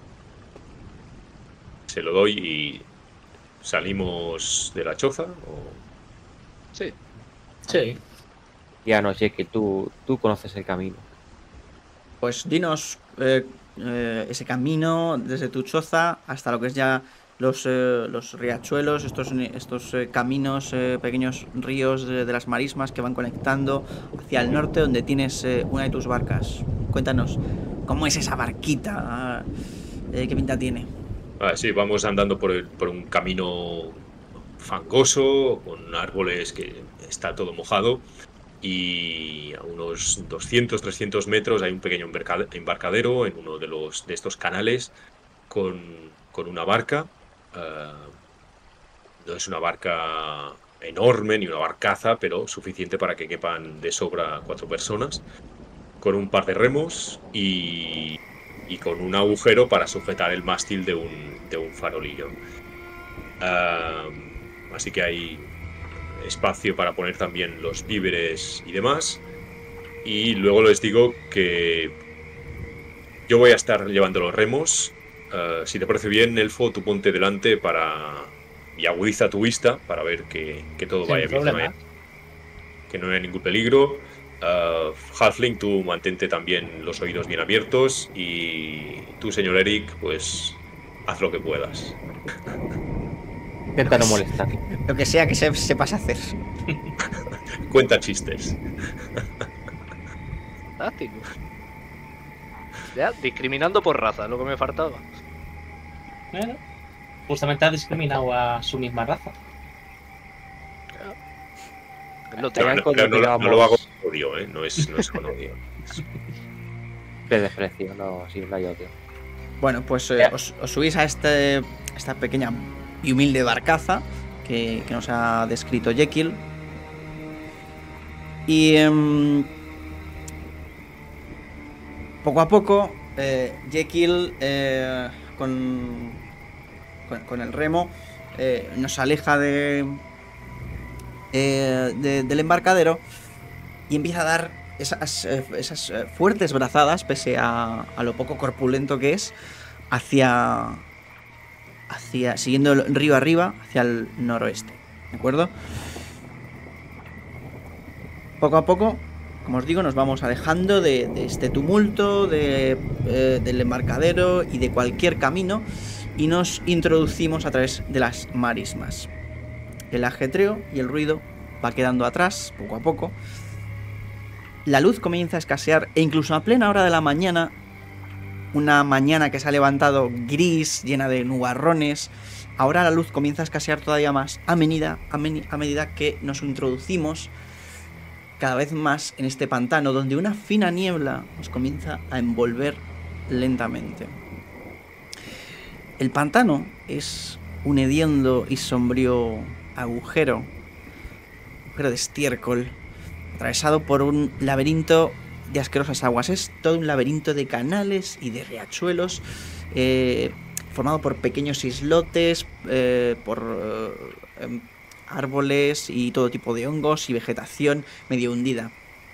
Se lo doy y salimos de la choza. Sí. Sí. Ya no, Jekyll, tú conoces el camino. Pues dinos ese camino desde tu choza hasta lo que es ya los riachuelos, estos caminos, pequeños ríos de las marismas que van conectando hacia el norte, donde tienes una de tus barcas. Cuéntanos, ¿cómo es esa barquita? ¿Qué pinta tiene? Sí, vamos andando por un camino fangoso, con árboles que está todo mojado. Y a unos 200, 300 metros hay un pequeño embarcadero en uno de estos canales con una barca. No es una barca enorme ni una barcaza, pero suficiente para que quepan de sobra 4 personas, con un par de remos y con un agujero para sujetar el mástil de un farolillo. Así que hay espacio para poner también los víveres y demás. Y luego les digo que yo voy a estar llevando los remos. Si te parece bien, Elfo, tú ponte delante y agudiza tu vista para ver que todo vaya bien. Que no haya ningún peligro. Halfling, tú mantente también los oídos bien abiertos. Y tú, señor Eric, pues haz lo que puedas. Intenta no molestar. Lo que sea que sepas hacer. Cuenta chistes. Fantástico. Ya, discriminando por raza, es lo que me faltaba. Bueno, justamente ha discriminado a su misma raza. Pero no lo hago con odio, ¿eh? No es con odio. De desprecio, no, sí, no hay odio. Bueno, pues os subís a esta pequeña y humilde barcaza que nos ha descrito Jekyll. Y poco a poco Jekyll con el remo nos aleja del embarcadero y empieza a dar esas fuertes brazadas, pese a lo poco corpulento que es, siguiendo el río arriba hacia el noroeste, ¿de acuerdo? Poco a poco, como os digo, nos vamos alejando de este tumulto, del embarcadero y de cualquier camino, y nos introducimos a través de las marismas. El ajetreo y el ruido va quedando atrás, poco a poco. La luz comienza a escasear, e incluso a plena hora de la mañana, una mañana que se ha levantado gris, llena de nubarrones, ahora la luz comienza a escasear todavía más a medida que nos introducimos cada vez más en este pantano, donde una fina niebla nos comienza a envolver lentamente. El pantano es un hediondo y sombrío agujero de estiércol, atravesado por un laberinto de asquerosas aguas. Es todo un laberinto de canales y de riachuelos, formado por pequeños islotes, por árboles y todo tipo de hongos y vegetación medio hundida.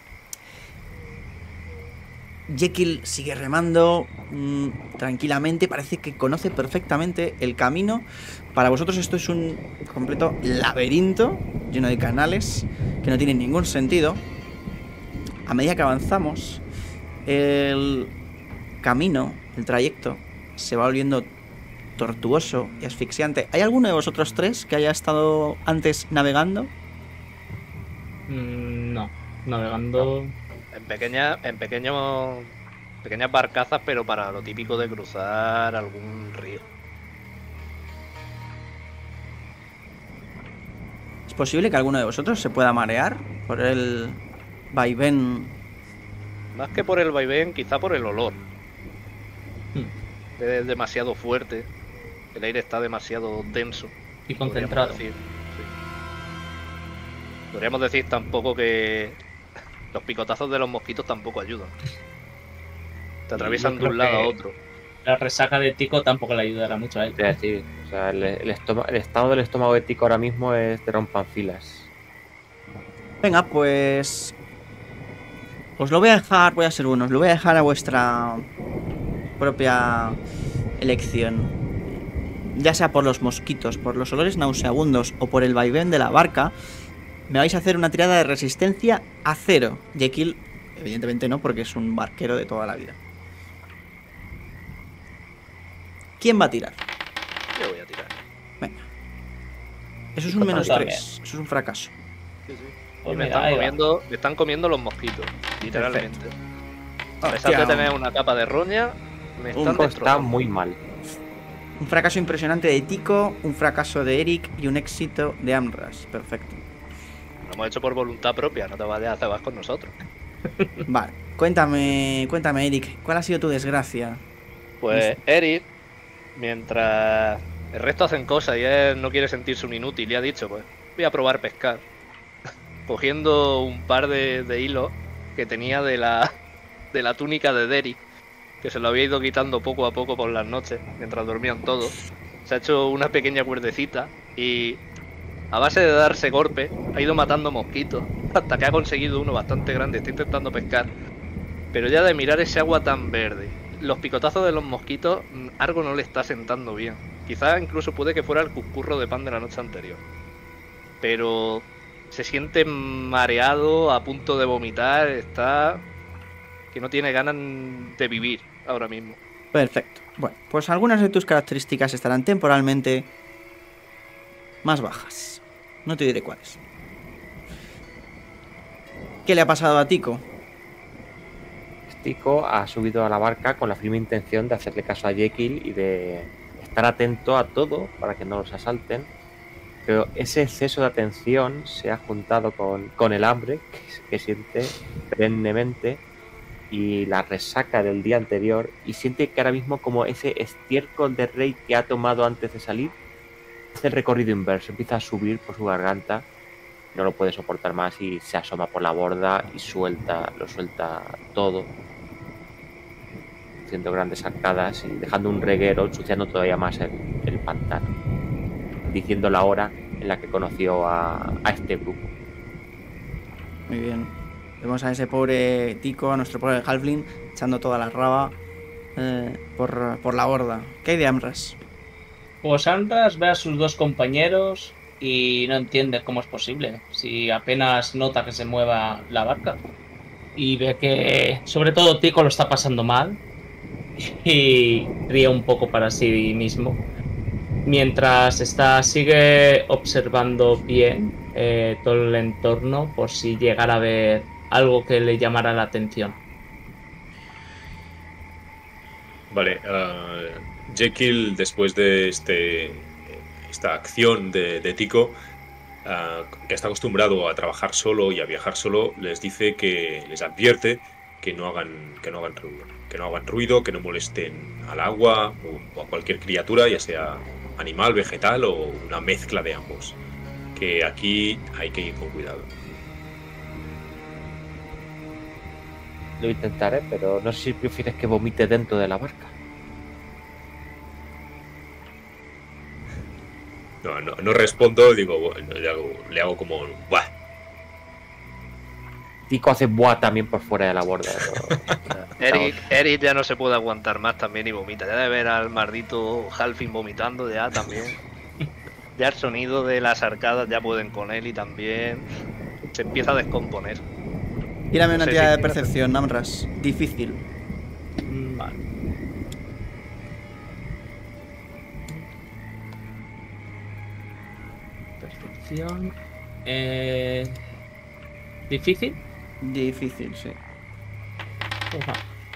Jekyll sigue remando tranquilamente, parece que conoce perfectamente el camino. Para vosotros esto es un completo laberinto lleno de canales que no tienen ningún sentido. A medida que avanzamos, el camino, el trayecto, se va volviendo tortuoso y asfixiante. ¿Hay alguno de vosotros tres que haya estado antes navegando? No, navegando... En pequeñas barcazas, pero para lo típico de cruzar algún río. ¿Es posible que alguno de vosotros se pueda marear por vaivén. Más que por el vaivén, quizá por el olor. Hmm. Es demasiado fuerte. El aire está demasiado denso. Y podríamos concentrado. decir. Sí. Podríamos decir tampoco que los picotazos de los mosquitos tampoco ayudan. Te atraviesan yo de un creo lado a que- otro. La resaca de Tico tampoco le ayudará mucho a él. Es decir, o sea, el estado del estómago de Tico ahora mismo es de rompanfilas. Venga, pues... Os lo voy a dejar, voy a ser bueno, os lo voy a dejar a vuestra propia elección. Ya sea por los mosquitos, por los olores nauseabundos o por el vaivén de la barca, me vais a hacer una tirada de resistencia a 0. Jekyll, evidentemente no, porque es un barquero de toda la vida. ¿Quién va a tirar? Yo voy a tirar. Venga. Eso es Y un contra -3. también. Eso es un fracaso. Y Pues me mira, ahí va. están comiendo los mosquitos, literalmente. A pesar Hostia, de tener una capa de roña, me están Tico está destrozando. muy mal. un fracaso impresionante de Tico, un fracaso de Eric y un éxito de Amras. Perfecto. Lo hemos hecho por voluntad propia, no te vayas a cebar con nosotros. Vale. Cuéntame, Eric, ¿cuál ha sido tu desgracia? Pues Eric, mientras el resto hacen cosas y él no quiere sentirse un inútil, y ha dicho, pues, voy a probar pescar. Cogiendo un par de hilos que tenía de la túnica de Derek, que se lo había ido quitando poco a poco por las noches, mientras dormían todos. Se ha hecho una pequeña cuerdecita y a base de darse golpe ha ido matando mosquitos, hasta que ha conseguido uno bastante grande. Está intentando pescar, pero ya de mirar ese agua tan verde, los picotazos de los mosquitos, algo no le está sentando bien. Quizás incluso puede que fuera el cuscurro de pan de la noche anterior. Pero se siente mareado, a punto de vomitar, está que no tiene ganas de vivir ahora mismo. Perfecto. Bueno, pues algunas de tus características estarán temporalmente más bajas. No te diré cuáles. ¿Qué le ha pasado a Tico? Tico ha subido a la barca con la firme intención de hacerle caso a Jekyll y de estar atento a todo para que no los asalten. Pero ese exceso de atención se ha juntado con el hambre que siente perennemente y la resaca del día anterior, y siente que ahora mismo, como ese estiércol de rey que ha tomado antes de salir, hace el recorrido inverso, empieza a subir por su garganta, no lo puede soportar más y se asoma por la borda y lo suelta todo, haciendo grandes arcadas y dejando un reguero, ensuciando todavía más el pantano, diciendo la hora en la que conoció a este grupo. Muy bien. Vemos a ese pobre Tico, a nuestro pobre Halfling, echando toda la raba por la borda. ¿Qué hay de Amras? Pues Andras ve a sus dos compañeros y no entiende cómo es posible, si apenas nota que se mueva la barca. Y ve que, sobre todo, Tico lo está pasando mal y ríe un poco para sí mismo. Mientras sigue observando bien todo el entorno por si llegara a ver algo que le llamara la atención. Vale, Jekyll, después de esta acción de Tico, que está acostumbrado a trabajar solo y a viajar solo, les dice les advierte que no hagan ruido, que no molesten al agua o a cualquier criatura, ya sea animal, vegetal o una mezcla de ambos. Que aquí hay que ir con cuidado. Lo intentaré, pero no sé si prefieres que vomite dentro de la barca. No respondo, digo, bueno, le hago como ¡buah! Tico hace buah también por fuera de la borda. Eric ya no se puede aguantar más también y vomita. Ya de ver al maldito Halfling vomitando ya también. Ya el sonido de las arcadas ya pueden con él y también se empieza a descomponer. Tírame No una sé tirada si de quiero percepción, Amras. Difícil. Vale. Percepción. ¿Difícil? Difícil, sí. Uja.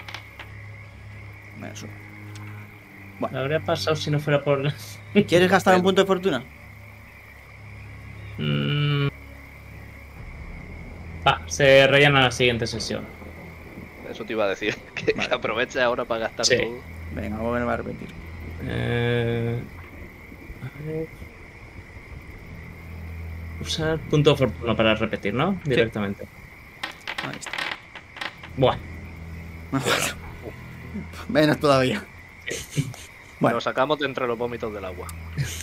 Eso. Me habría pasado si no fuera por... ¿Quieres gastar un punto de fortuna? Va, se rellena la siguiente sesión. Eso te iba a decir, que aproveches ahora para gastar Sí. todo. Venga, vamos a repetir. A ver. Usar punto de fortuna para repetir, ¿no? Directamente. Ahí está. Buah. Menos todavía. Bueno. Lo sacamos de entre los vómitos del agua.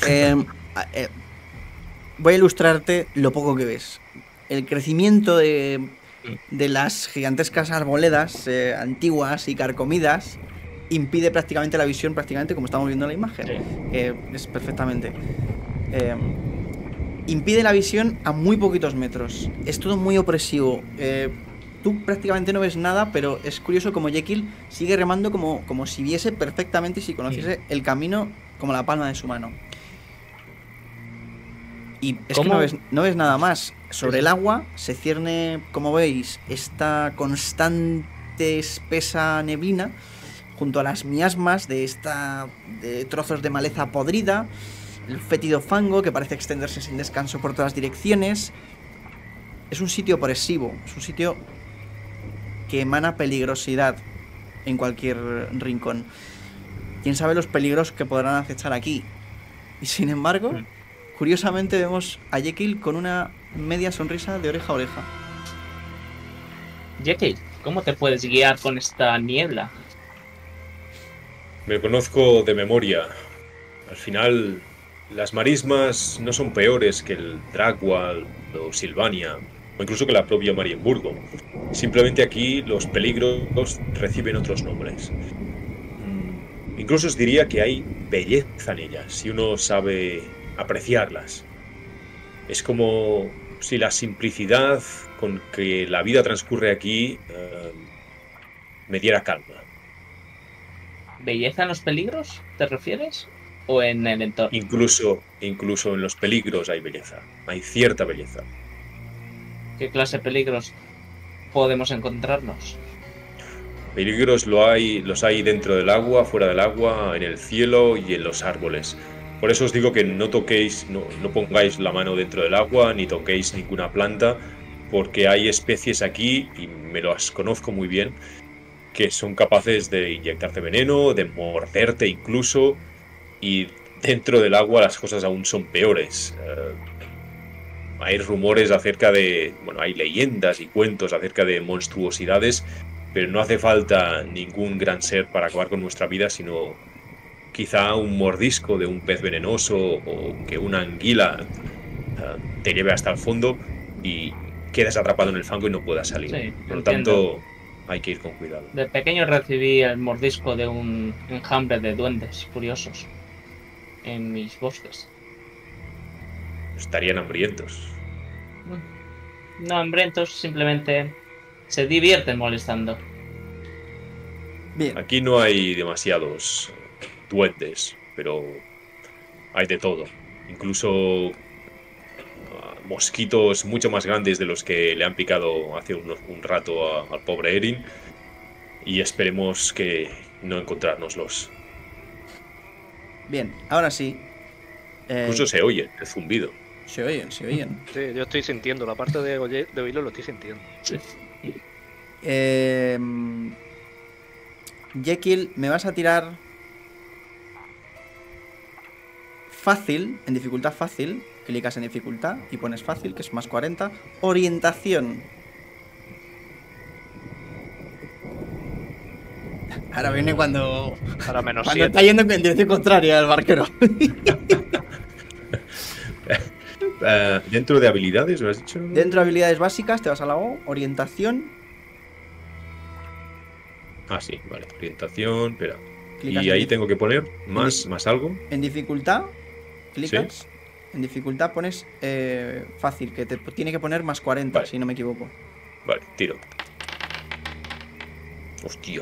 Voy a ilustrarte lo poco que ves. El crecimiento de las gigantescas arboledas antiguas y carcomidas impide prácticamente la visión, como estamos viendo en la imagen. Sí. Es perfectamente. Impide la visión a muy poquitos metros. Es todo muy opresivo. Tú prácticamente no ves nada, pero es curioso como Jekyll sigue remando como si viese perfectamente y si conociese el camino como la palma de su mano. Y es que no ves nada más. Sobre el agua se cierne, como veis, esta constante espesa neblina junto a las miasmas de trozos de maleza podrida, el fétido fango que parece extenderse sin descanso por todas direcciones. Es un sitio opresivo, es un sitio que emana peligrosidad en cualquier rincón. Quién sabe los peligros que podrán acechar aquí. Y sin embargo, curiosamente vemos a Jekyll con una media sonrisa de oreja a oreja. Jekyll, ¿cómo te puedes guiar con esta niebla? Me conozco de memoria. Al final, las marismas no son peores que el Dragwall o Silvania, o incluso que la propia Marienburgo. Simplemente aquí los peligros reciben otros nombres. Incluso os diría que hay belleza en ellas, si uno sabe apreciarlas. Es como si la simplicidad con que la vida transcurre aquí me diera calma. ¿Belleza en los peligros, te refieres? ¿O en el entorno? Incluso en los peligros hay belleza. Hay cierta belleza. ¿Qué clase de peligros podemos encontrarnos? Peligros los hay dentro del agua, fuera del agua, en el cielo y en los árboles. Por eso os digo que no toquéis, no pongáis la mano dentro del agua, ni toquéis ninguna planta, porque hay especies aquí, y me las conozco muy bien, que son capaces de inyectarte veneno, de morderte incluso, y dentro del agua las cosas aún son peores. Hay rumores acerca de... Bueno, hay leyendas y cuentos acerca de monstruosidades, pero no hace falta ningún gran ser para acabar con nuestra vida, sino quizá un mordisco de un pez venenoso o que una anguila te lleve hasta el fondo y quedes atrapado en el fango y no puedas salir. Sí, por lo tanto, hay que ir con cuidado. De pequeño recibí el mordisco de un enjambre de duendes furiosos en mis bosques. Estarían hambrientos. No hambrientos, simplemente se divierten molestando. Bien. Aquí no hay demasiados duendes, pero hay de todo. Incluso mosquitos mucho más grandes de los que le han picado hace un rato al pobre Erin. Y esperemos que no encontrárnoslos. Bien, ahora sí. Incluso se oye el zumbido. Se oyen. Sí, yo estoy sintiendo, la parte de oírlo lo estoy sintiendo. Sí. Jekyll, me vas a tirar fácil, en dificultad fácil. Clicas en dificultad y pones fácil, que es más 40. Orientación. Ahora viene cuando menos cuando 7. está yendo en dirección contraria el barquero. Dentro de habilidades, ¿lo has dicho? Dentro de habilidades básicas te vas a la O, orientación. Ah, sí, vale. Orientación, espera. Clicas Y en ahí tengo que poner más algo. En dificultad, clicas. En dificultad pones fácil, que te tiene que poner más 40, Vale. si no me equivoco. Vale, tiro. Hostia.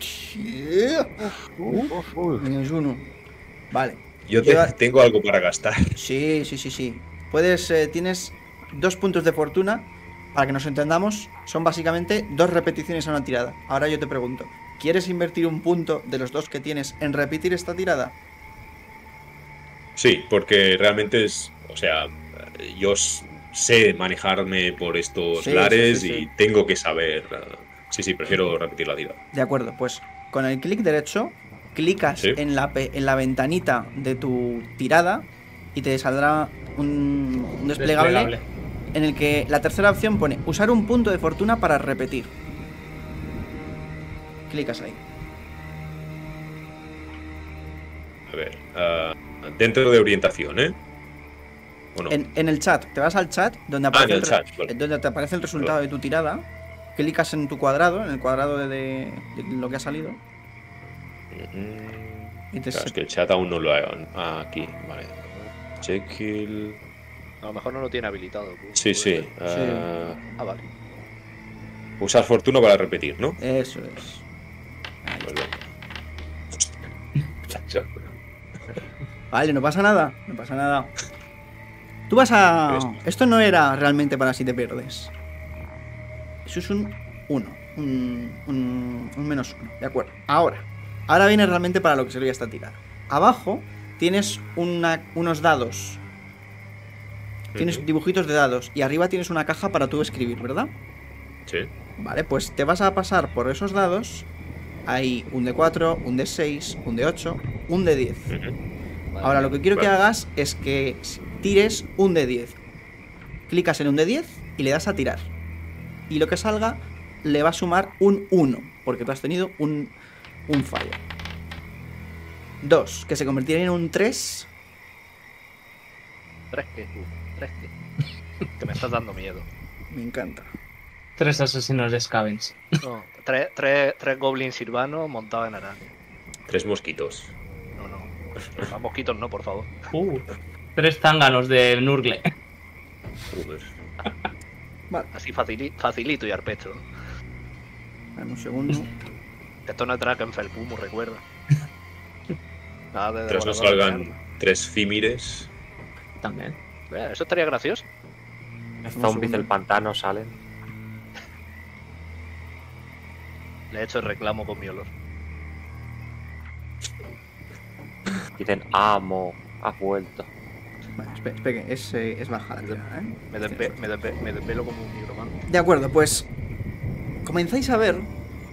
Menos uno. Vale. Yo tengo algo para gastar. Sí. Puedes, tienes 2 puntos de fortuna. Para que nos entendamos, son básicamente 2 repeticiones a una tirada. Ahora yo te pregunto, ¿quieres invertir un punto de los 2 que tienes en repetir esta tirada? Sí, porque realmente es... O sea, yo sé manejarme por estos Sí, lares sí, sí, sí. y tengo que saber. Sí, prefiero repetir la tirada. De acuerdo, pues con el clic derecho clicas Sí. en la ventanita de tu tirada y te saldrá un desplegable en el que la tercera opción pone usar un punto de fortuna para repetir. Clicas ahí. A ver, dentro de orientación, ¿eh? ¿O no? En el chat, te vas al chat donde aparece, en el chat, vale. donde te aparece el resultado de tu tirada. Clicas en tu cuadrado, en el cuadrado de lo que ha salido. Y te Claro, es que el chat aún no lo hagan. aquí, vale. Jekyll. A lo mejor no lo tiene habilitado. Sí. Ah, vale. Usar fortuna para repetir, ¿no? Eso es. Pues venga. Vale, no pasa nada. No pasa nada. Tú vas a... Esto no era realmente para si te pierdes. Eso es un 1. Un menos 1. De acuerdo. Ahora viene realmente para lo que sería esta tirada. Abajo tienes unos dados. Tienes dibujitos de dados. Y arriba tienes una caja para tú escribir, ¿verdad? Sí. Vale, pues te vas a pasar por esos dados. Hay un de 4, un de 6, un de 8, un de 10. Ahora lo que quiero que hagas es que tires un de 10. Clicas en un de 10 y le das a tirar. Y lo que salga le va a sumar un 1, porque tú has tenido un fallo. 2, que se convertiría en un 3. ¿Tres qué? ¿Tres qué? Que me estás dando miedo. Me encanta. 3 asesinos de Scavens. No, tres goblins sirvanos montados en araña. 3 mosquitos. No. A mosquitos no, por favor. 3 zánganos de Nurgle. Joder. Vale, Así facilito y arpecho. dame un segundo. Esto no es Drakenfell, Pumo, recuerda. Nada de Tras nos devorador de salgan mierda. 3 Fímires. También. Eso estaría gracioso. Zombies del pantano salen. Le he hecho el reclamo con mi olor. Dicen, amo, has vuelto. Vale, espera, que es baja la tirada, ¿eh? Me desvelo como un nigromante. De acuerdo, pues comenzáis a ver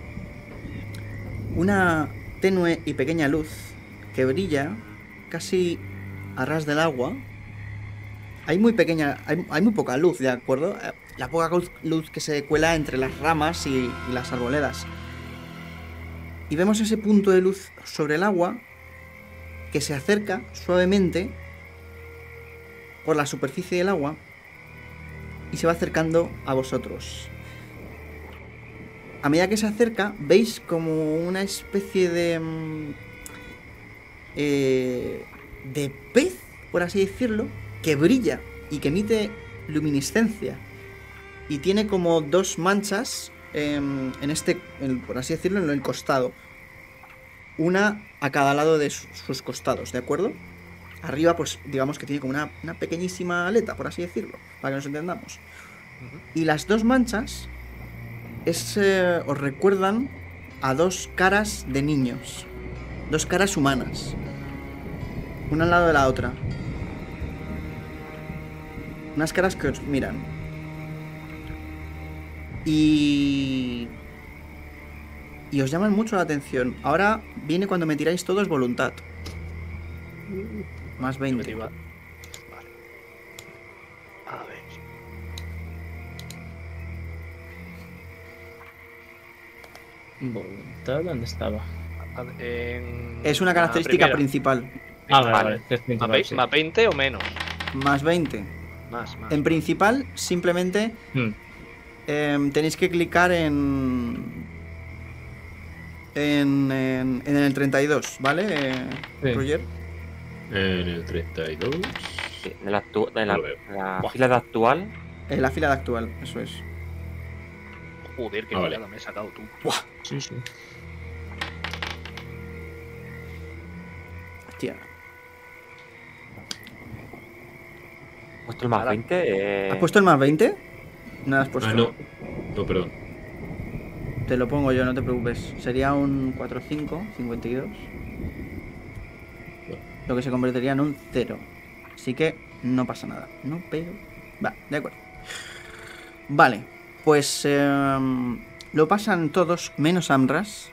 una tenue y pequeña luz que brilla casi a ras del agua. Hay muy poca luz, ¿de acuerdo? La poca luz que se cuela entre las ramas y las arboledas. Y vemos ese punto de luz sobre el agua que se acerca suavemente por la superficie del agua y se va acercando a vosotros. A medida que se acerca, veis como una especie de pez, por así decirlo, que brilla y que emite luminiscencia. Y tiene como 2 manchas por así decirlo, en el costado. Una a cada lado de sus costados, ¿de acuerdo? Arriba, pues digamos que tiene como una pequeñísima aleta, por así decirlo, para que nos entendamos. Y las 2 manchas os recuerdan a 2 caras de niños. 2 caras humanas. Una al lado de la otra. Unas caras que os miran. Y os llaman mucho la atención. Ahora viene cuando me tiráis todos voluntad. Más 20. Vale. A ver. ¿Voluntad? ¿Dónde estaba? Es una característica principal. Vale. Es principal, ¿Más sí. 20 o menos? Más 20. Más. En principal, simplemente tenéis que clicar en el 32, ¿vale? Sí. Roger. En el 32. Sí, en la Lo veo. fila de actual. En la fila de actual, eso es. Joder, qué Vale. tirada me he sacado tú. Sí. Hostia. ¿Has puesto el más 20? ¿Has puesto el más 20? No lo has puesto. No, perdón. Te lo pongo yo, no te preocupes. Sería un 4-5, 52. Lo que se convertiría en un 0. Así que no pasa nada. No, pero Va, de acuerdo. Vale, pues lo pasan todos menos Amras.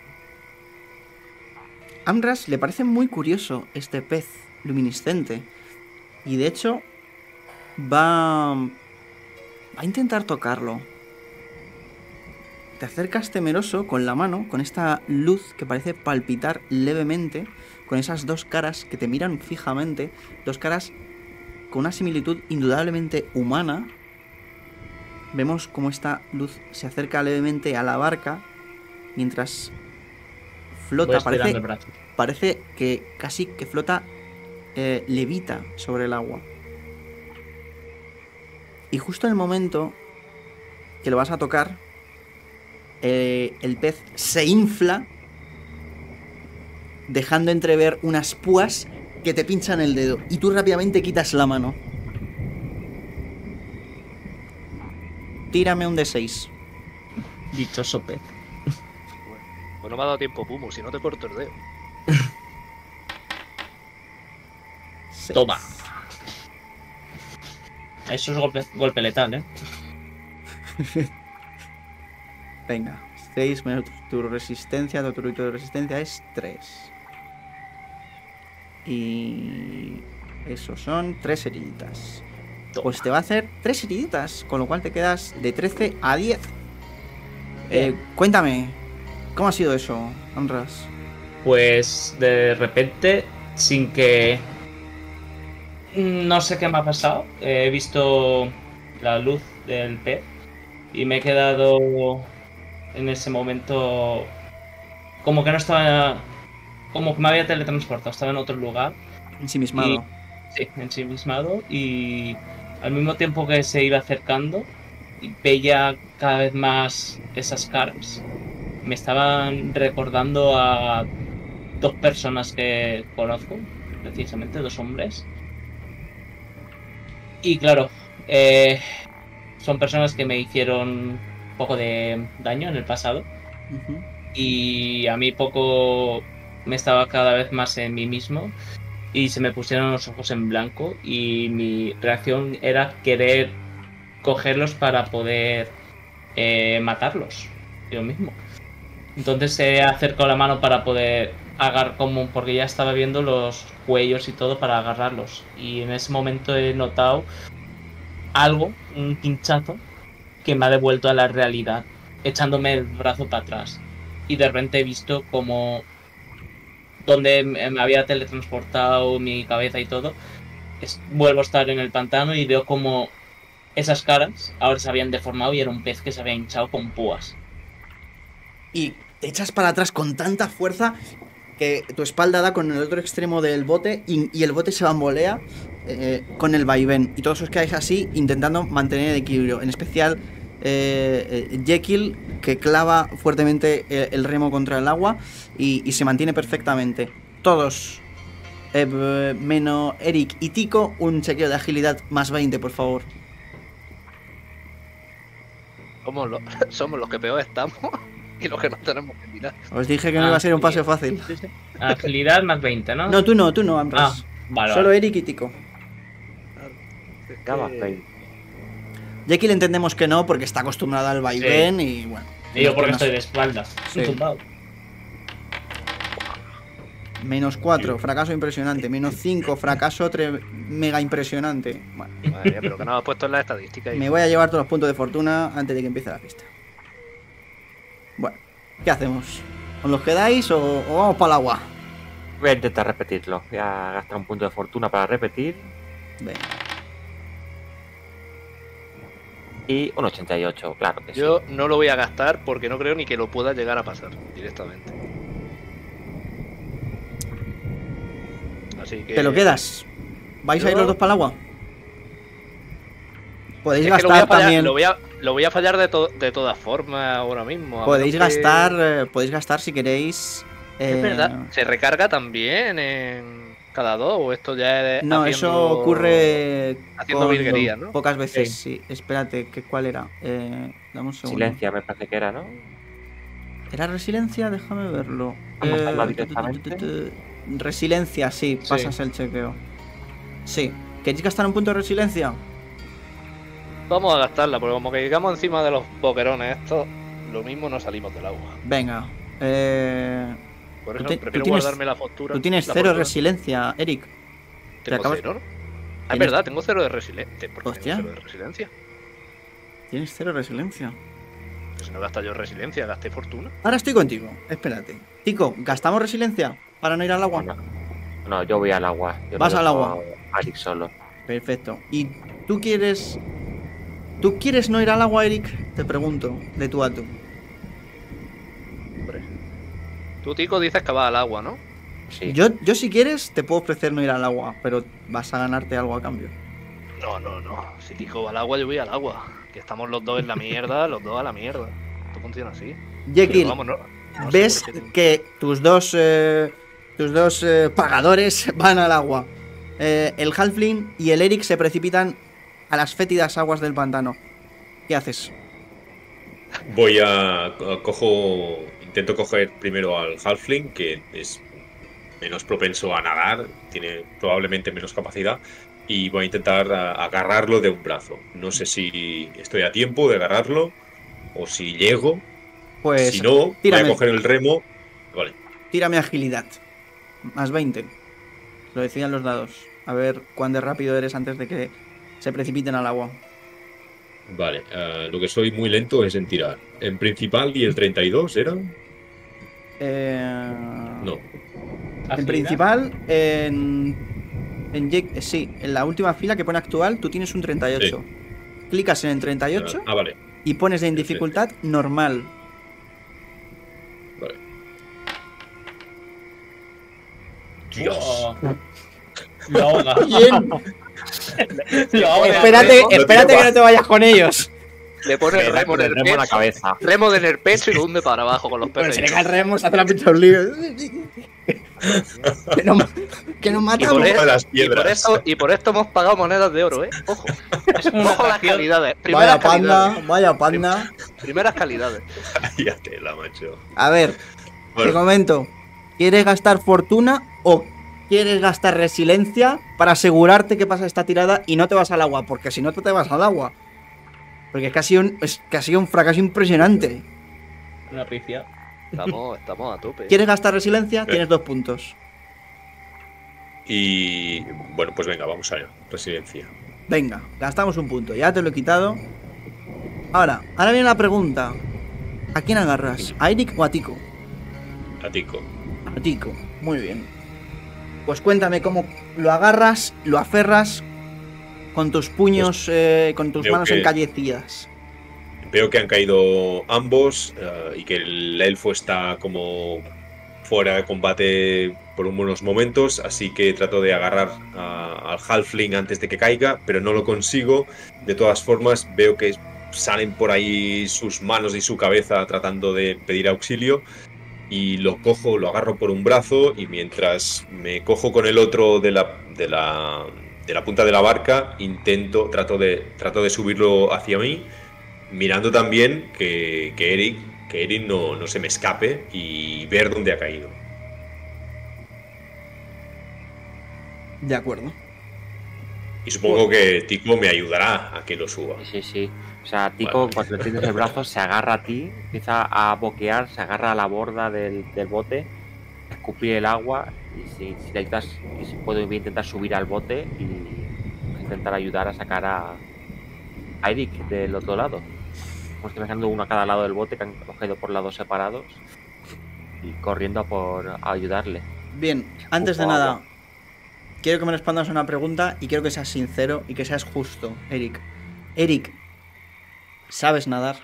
Amras le parece muy curioso este pez luminiscente. Y de hecho va a intentar tocarlo. Te acercas temeroso con la mano, con esta luz que parece palpitar levemente, con esas dos caras que te miran fijamente, dos caras con una similitud indudablemente humana. Vemos cómo esta luz se acerca levemente a la barca mientras flota. Parece que casi que flota, levita sobre el agua. Y justo en el momento que lo vas a tocar, el pez se infla, dejando entrever unas púas que te pinchan el dedo. Y tú rápidamente quitas la mano. Tírame un D6. Dichoso pez. Pues no me ha dado tiempo, Pumu, si no te corto el dedo. Toma. Eso es golpe letal, ¿eh? Venga, 6 menos tu resistencia, tu atributo de resistencia es 3. Y eso son 3 heriditas. Pues te va a hacer 3 heriditas, con lo cual te quedas de 13 a 10. Cuéntame, ¿cómo ha sido eso, Amras? Pues de repente, sin que... No sé qué me ha pasado. He visto la luz del pez y me he quedado en ese momento como que no estaba... Como que me había teletransportado, estaba en otro lugar. Ensimismado. Sí, ensimismado. Y al mismo tiempo que se iba acercando, veía cada vez más esas caras. Me estaban recordando a 2 personas que conozco, precisamente 2 hombres. Y claro, son personas que me hicieron un poco de daño en el pasado. Uh-huh. Y a mí poco me estaba cada vez más en mí mismo. Y se me pusieron los ojos en blanco. Y mi reacción era querer cogerlos para poder matarlos yo mismo. Entonces he acercado la mano para poder agarrar, como porque ya estaba viendo los cuellos y todo para agarrarlos. Y en ese momento he notado algo, un pinchazo, que me ha devuelto a la realidad, echándome el brazo para atrás. Y de repente he visto como donde me había teletransportado mi cabeza y todo, vuelvo a estar en el pantano y veo como esas caras ahora se habían deformado y era un pez que se había hinchado con púas. Y te echas para atrás con tanta fuerza que tu espalda da con el otro extremo del bote y el bote se bambolea con el vaivén. Y todos os quedáis así intentando mantener el equilibrio. En especial Jekyll, que clava fuertemente el remo contra el agua y se mantiene perfectamente. Todos, menos Eric y Tico, un chequeo de agilidad más 20, por favor. Somos los que peor estamos y los que no tenemos que mirar. Os dije que no iba a ser un paseo fácil. Agilidad más 20, ¿no? No, tú no, Ambrose. Vale, solo vale. Eric y Tico. Veinte. Jekyll entendemos que no, porque está acostumbrado al vaivén y bueno. Y yo porque estoy de espaldas. Sí. Menos 4, fracaso impresionante. Menos 5, fracaso mega impresionante. Bueno. Madre, pero que no has puesto en la estadística. Me voy a llevar todos los puntos de fortuna antes de que empiece la fiesta. Bueno, ¿qué hacemos? ¿Os los quedáis o vamos para el agua? Voy a intentar repetirlo. Voy a gastar un punto de fortuna para repetir. Venga. Y un 88, claro que Yo sí. no lo voy a gastar porque no creo ni que lo pueda llegar a pasar directamente. Así que... ¿Te lo quedas? ¿Vais a ir Yo- los dos para el agua? Podéis Es que lo voy a gastar fallar, también. lo voy a fallar de todas formas ahora mismo. a Podéis menos que- gastar si queréis. Es verdad. ¿Se recarga también en cada 2 o esto ya es No, haciendo- eso ocurre haciendo virguerías, ¿no? pocas veces, sí. Espérate, ¿cuál era? Dame un segundo. Silencia me parece que era, ¿no? ¿Era resiliencia? Déjame verlo. Vamos a hablar directamente. Resiliencia, sí, pasas el chequeo. Sí. ¿Queréis gastar un punto de resiliencia? Vamos a gastarla, porque como que llegamos encima de los boquerones estos, lo mismo no salimos del agua. Venga. Por Tú eso te- prefiero tú tienes- guardarme la postura. Tú tienes la 0 postura. resiliencia, Eric. Tengo acabas- 0, ¿no? Es Tienes- verdad, tengo 0 de resiliencia. ¿Por qué Hostia. tengo 0 de resiliencia? Tienes 0 resiliencia. Pues si no gasta yo resiliencia, gasté fortuna. Ahora estoy contigo. Espérate. Tico, ¿gastamos resiliencia para no ir al agua? No, yo voy al agua. Yo Vas no al dejo agua. a Eric solo. Perfecto. ¿Y tú quieres... ¿Tú quieres no ir al agua, Eric? Te pregunto, de tú a tú. Hombre. Tú, Tico, dices que vas al agua, ¿no? Sí. Yo si quieres, te puedo ofrecer no ir al agua, pero vas a ganarte algo a cambio. No. Si Tico va al agua, yo voy al agua. Que estamos los dos en la mierda, los dos a la mierda. Esto funciona así. Jekyll, Pero vamos, no ves sé por qué que tus dos pagadores van al agua. El Halfling y el Eric se precipitan a las fétidas aguas del pantano. ¿Qué haces? Voy intento coger primero al Halfling, que es menos propenso a nadar, tiene probablemente menos capacidad, y voy a intentar agarrarlo de un brazo. No sé si estoy a tiempo de agarrarlo o si llego. Pues Si no, voy tírame. a coger el remo. Vale. Tírame agilidad. Más 20. Lo decían los dados. A ver cuán de rápido eres antes de que se precipiten al agua. Vale, lo que soy muy lento es en tirar. En principal y el 32, ¿era? No. En principal, sí, en la última fila que pone actual, tú tienes un 38. Clicas en el 38 Ah, vale. y pones en dificultad normal. Vale. Dios. Oh. Lo ahoga. Bien. Lo ahoga. Espérate lo tiro que pa- no te vayas con ellos. Le pone el Me da remo con en el el remo en la pecho. cabeza. Remo en el pecho y lo hunde para abajo con los Bueno, peces. se le cae el remo, se hace la pincha un lío. que nos matamos. por de las Y por, piedras. esto hemos pagado monedas de oro, ¿eh? Ojo. Es una Ojo las atracción. calidades. Vaya Primeras panda, calidades. vaya panda. Primeras calidades. Ya tela, macho. A ver, te Bueno, comento. ¿Quieres gastar fortuna o quieres gastar resiliencia para asegurarte que pasa esta tirada y no te vas al agua? Porque si no te vas al agua. Porque es que ha sido un fracaso impresionante. Una pifia. Estamos a tope. ¿Quieres gastar resiliencia? Tienes 2 puntos. y bueno, pues venga, vamos a resiliencia. Venga, gastamos un punto. Ya te lo he quitado. Ahora viene la pregunta. ¿A quién agarras? ¿A Eric o a Tico? A Tico. A Tico. Muy bien. Pues cuéntame cómo lo agarras, lo aferras con tus puños, con tus veo manos que- encallecidas. Veo que han caído ambos y que el elfo está como fuera de combate por unos momentos, así que trato de agarrar al halfling antes de que caiga, pero no lo consigo. De todas formas, veo que salen por ahí sus manos y su cabeza tratando de pedir auxilio y lo cojo, lo agarro por un brazo y mientras me cojo con el otro de la punta de la barca, trato de subirlo hacia mí, mirando también que Eric no se me escape y ver dónde ha caído. De acuerdo. Y supongo que Tico me ayudará a que lo suba. Sí. O sea, Tico, Vale. cuando le tienes el brazo, se agarra a ti, empieza a boquear, se agarra a la borda del bote, escupir el agua y si necesitas, y si puedo, voy a intentar subir al bote y intentar ayudar a sacar a Eric del otro lado. Como estoy dejando uno a cada lado del bote, que han cogido por lados separados y corriendo a ayudarle. Bien, antes de Ojo, nada, agua. quiero que me respondas a una pregunta y quiero que seas sincero y que seas justo, Eric. Eric, ¿sabes nadar?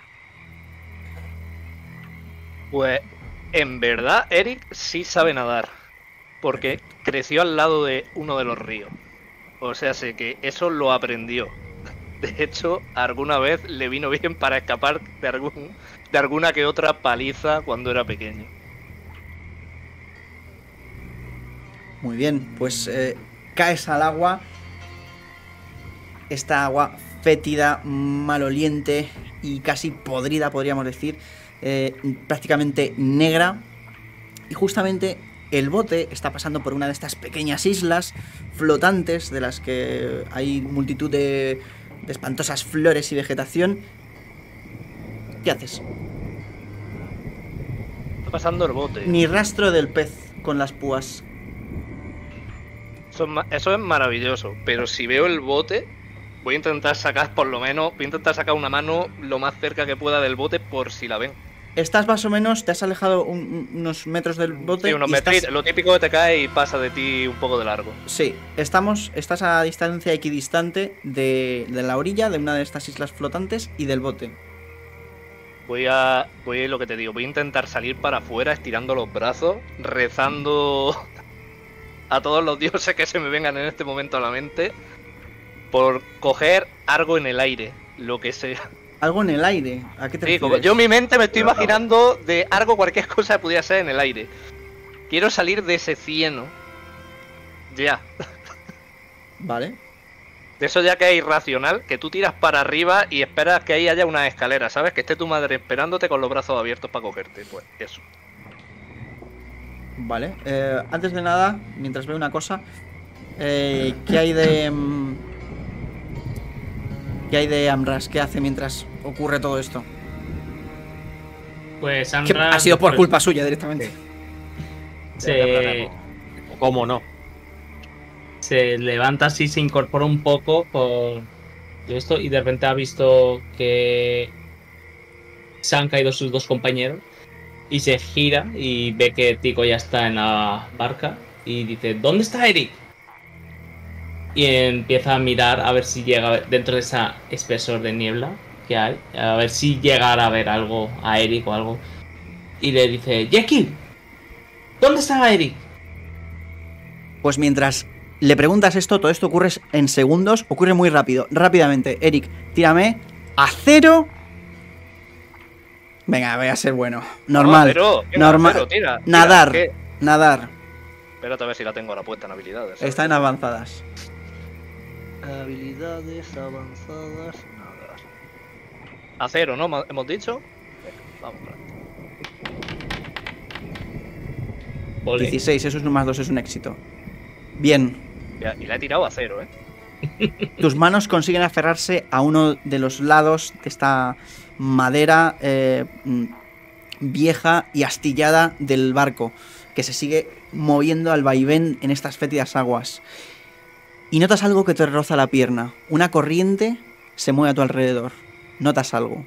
Pues en verdad Eric sí sabe nadar, porque creció al lado de uno de los ríos. O sea, sé que eso lo aprendió. De hecho, alguna vez le vino bien para escapar de alguna que otra paliza cuando era pequeño. Muy bien, pues caes al agua. Esta agua fétida, maloliente y casi podrida, podríamos decir, prácticamente negra. Y justamente el bote está pasando por una de estas pequeñas islas flotantes de las que hay multitud de de espantosas flores y vegetación. ¿Qué haces? Está pasando el bote. Ni rastro del pez con las púas. Eso es maravilloso, pero si veo el bote, voy a intentar sacar por lo menos, voy a intentar sacar una mano lo más cerca que pueda del bote por si la ven. Estás más o menos, te has alejado unos metros del bote. Sí, unos y metros, estás... lo típico que te cae y pasa de ti un poco de largo. Sí, estás a distancia equidistante de la orilla de una de estas islas flotantes y del bote. Voy a lo que te digo, voy a intentar salir para afuera estirando los brazos, rezando a todos los dioses que se me vengan en este momento a la mente por coger algo en el aire, lo que sea. Algo en el aire, ¿a qué te Sí, refieres? como yo en mi mente me estoy imaginando de algo, cualquier cosa que pudiera ser en el aire. Quiero salir de ese cieno. Ya. Vale. De eso ya que es irracional, que tú tiras para arriba y esperas que ahí haya una escalera, ¿sabes? Que esté tu madre esperándote con los brazos abiertos para cogerte. Pues eso. Vale. Antes de nada, mientras veo una cosa, ¿qué hay de... ¿Qué hay de Amras? ¿Qué hace mientras ocurre todo esto? Pues Que Amras ha sido por culpa suya directamente. ¿Cómo no? se levanta así, se incorpora un poco por esto y de repente ha visto que se han caído sus dos compañeros y se gira y ve que Tico ya está en la barca y dice, ¿dónde está Eric? Y empieza a mirar a ver si llega dentro de esa espesor de niebla que hay, a ver si llegara a ver algo a Eric o algo. Y le dice, Jekyll, ¿dónde está Eric? Pues mientras le preguntas esto, todo esto ocurre en segundos, ocurre muy rápido, rápidamente. Eric, tírame acero. Venga, voy a ser bueno. Normal. Normal. Nadar. Nadar. Espérate a ver si la tengo ahora puesta en habilidades. ¿sabes? Está en avanzadas. Habilidades avanzadas. Nadar. Acero, ¿no? ¿Hemos dicho? Venga, vamos. 16, eso es 1 más 2, es un éxito. Bien. Y la he tirado a cero, ¿eh? Tus manos consiguen aferrarse a uno de los lados de esta madera vieja y astillada del barco, que se sigue moviendo al vaivén en estas fétidas aguas. Y notas algo que te roza la pierna. Una corriente se mueve a tu alrededor. Notas algo.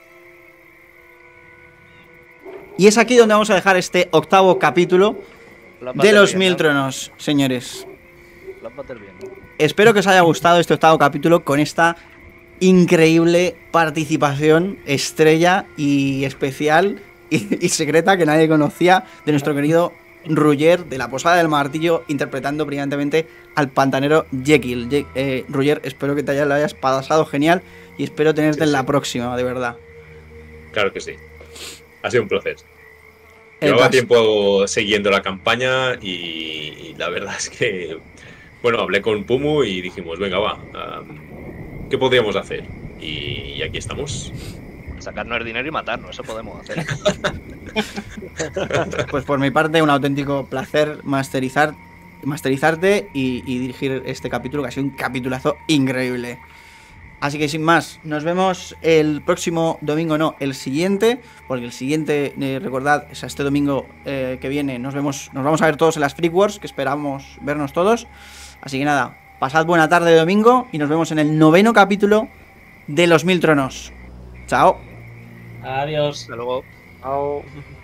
Y es aquí donde vamos a dejar este 8º capítulo de Los Mil Tronos, señores. Espero que os haya gustado este 8º capítulo con esta increíble participación estrella y especial y secreta que nadie conocía de nuestro querido Roger de la Posada del Martillo, interpretando brillantemente al pantanero Jekyll. Roger, espero que lo hayas pasado genial y espero tenerte en la próxima, de verdad. Claro que sí. Ha sido un placer. Llevaba tiempo siguiendo la campaña y la verdad es que, bueno, hablé con Pumu y dijimos, venga, va, ¿qué podríamos hacer? Y aquí estamos. Sacarnos el dinero y matarnos, eso podemos hacer. Pues por mi parte, un auténtico placer masterizarte y dirigir este capítulo, que ha sido un capitulazo increíble. Así que sin más, nos vemos el próximo domingo, no, el siguiente, porque el siguiente, recordad, es este domingo que viene, nos vamos a ver todos en las Freak Wars, que esperamos vernos todos. Así que nada, pasad buena tarde de domingo y nos vemos en el 9º capítulo de Los Mil Tronos. Chao. Adiós. Hasta luego. Chao.